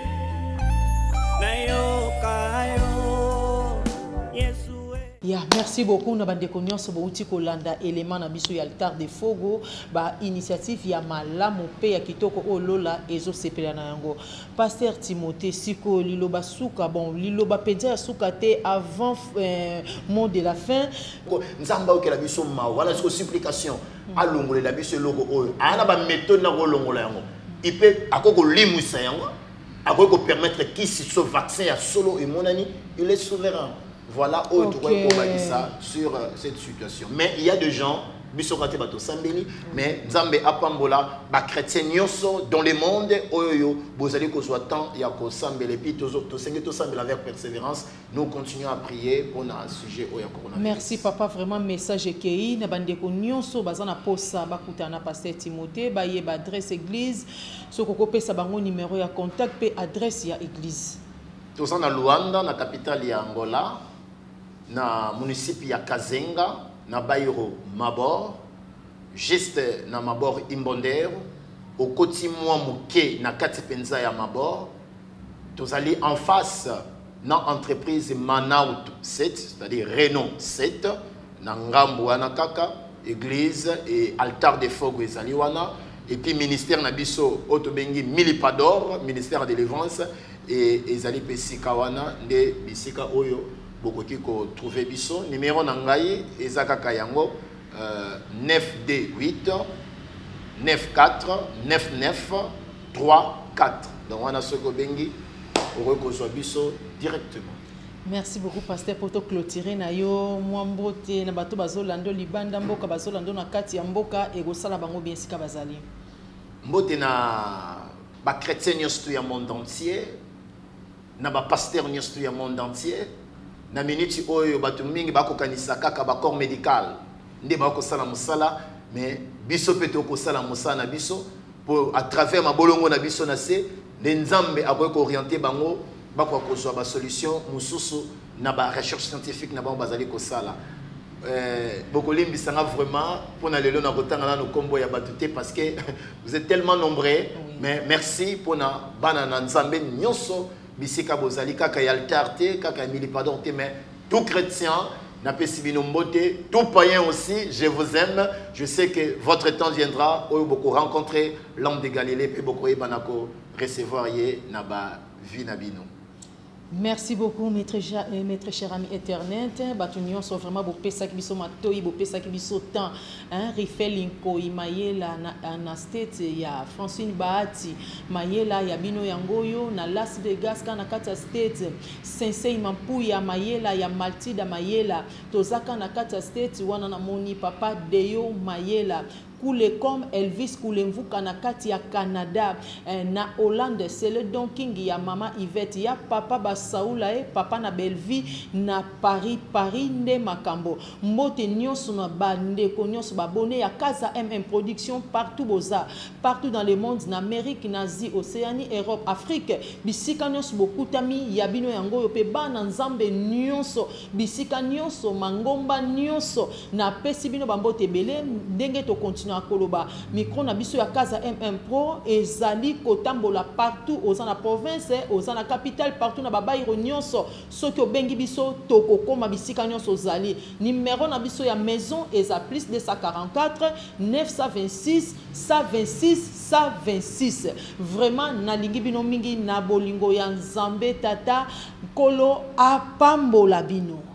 Yeah, merci beaucoup na bande konyoso bouti kolanda élément na biso ya altar de fogo ba initiative ya malamu pe ya kitoko olola ezo sepela na yango. Pasteur Timothée siko liloba suka bon liloba penza suka te avant mot de la fin nzamba okela biso ma wala siko supplication alongole la biso logo oyo ana ba méthode na kolongola yango ipe akoko limusa yango akoko permettre qui ce vaccin ya solo et monani il est souverain. Voilà autre okay. Ça sur cette situation. Mais il y a des gens, mais Nzambe apambola, ba chrétien nyoso dans le monde, oyo, vous allez que soit temps, il y a que sambele puis to sambele avec persévérance. Nous continuons à prier pour un sujet oyo coronavirus. Merci papa, vraiment message kei na bande ko nyoso bazana posa bakutana pasteur Timothée, ba yeba adresse église, soko pesa bango numéro ya contact pe adresse ya église. Tous en Luanda, na capitale ya Angola. Na municipe ya Kazenga, na Bairo Mabor, juste na Mabor Imbondero, au côté moi mouké na Katipenza ya Mabor, tous allés en face na entreprise Manaut 7, c'est-à-dire Renault 7, na Ngambo Anakaka, église et altar de fogo ezaliwana, et puis ministère na biso Otobengi Milipador, ministère de délivrance et ezali pesikawana de bisika oyo. Beaucoup qui trouvé biso numéro nangai ezaka kayango 9D8 94 99 34 donc on a ce gobengi pour que biso directement. Merci beaucoup pasteur pour te clôturer na yo mwambote na bato bazolando libanda mboka bazolando na kati ya mboka et gosala bango bien sika bazali mbote na ba chrétien nyosto ya monde entier na ba pasteur nyosto ya monde entier. Na minute oyo batu mingi bako kanisa kaka ba corps médical nde bako sala musala mais biso peto ko sala musala na biso pour à travers ma bolongo na biso na se de nzambe akoy ko orienter bango bako ko so ba solution mususu na ba recherche scientifique na bango bazali ko sala boko limbisanga vraiment pour na lelo na kotanga na no kombo ya batute parce que vous êtes tellement nombreux mais merci pour na bana na nzambe nyonso bisika bozali kaka ya altar te kaka milipador te mais tout chrétien n'a pas si binombote tout païen aussi je vous aime je sais que votre temps viendra où beaucoup rencontrer l'homme de Galilée et beaucoup banako recevoir yé na ba vie na bino. Merci beaucoup, maître cher ami Internet. Batunion sont vraiment beau pesa qui biso matoi, beau pesa qui biso temps. Rifelinko, Imayela, Anastet, ya Francine Bahati, Mayela, ya Bino Yangoyo, na Las Vegas, Kanakata State, Sensei Mampuya, Mayela, ya Maltida Mayela, Tozaka Nakata State, Wanana Moni, Papa Deyo Mayela. Koule comme Elvis Koulemvuka na kati ya Canada na Hollande c'est le Don King ya Mama Yvette ya Papa Basaoula e Papa na Belleville na Paris nde makambo mbote nyonso na bande ko nyonso babone ya Casa MM Production partout boza partout dans le monde na Amérique na Asie Océanie Europe Afrique bisika nyonso bokutami ya bino yango yo pe bana nzambe nyonso bisika nyonso mangomba nyonso na pesi bino bambote belé ndenge to continue à Koloba. Micro na biso ya Casa MM Pro ezali kotambola partout aux na province, aux na capitale partout na babairo nyonso soki obengi biso toko koma bisika nyonso zali. Numéro na biso ya maison eza plus 244 926 126 126. Vraiment na lingi bino mingi na bolingo ya Nzambe tata kolo apambola bino.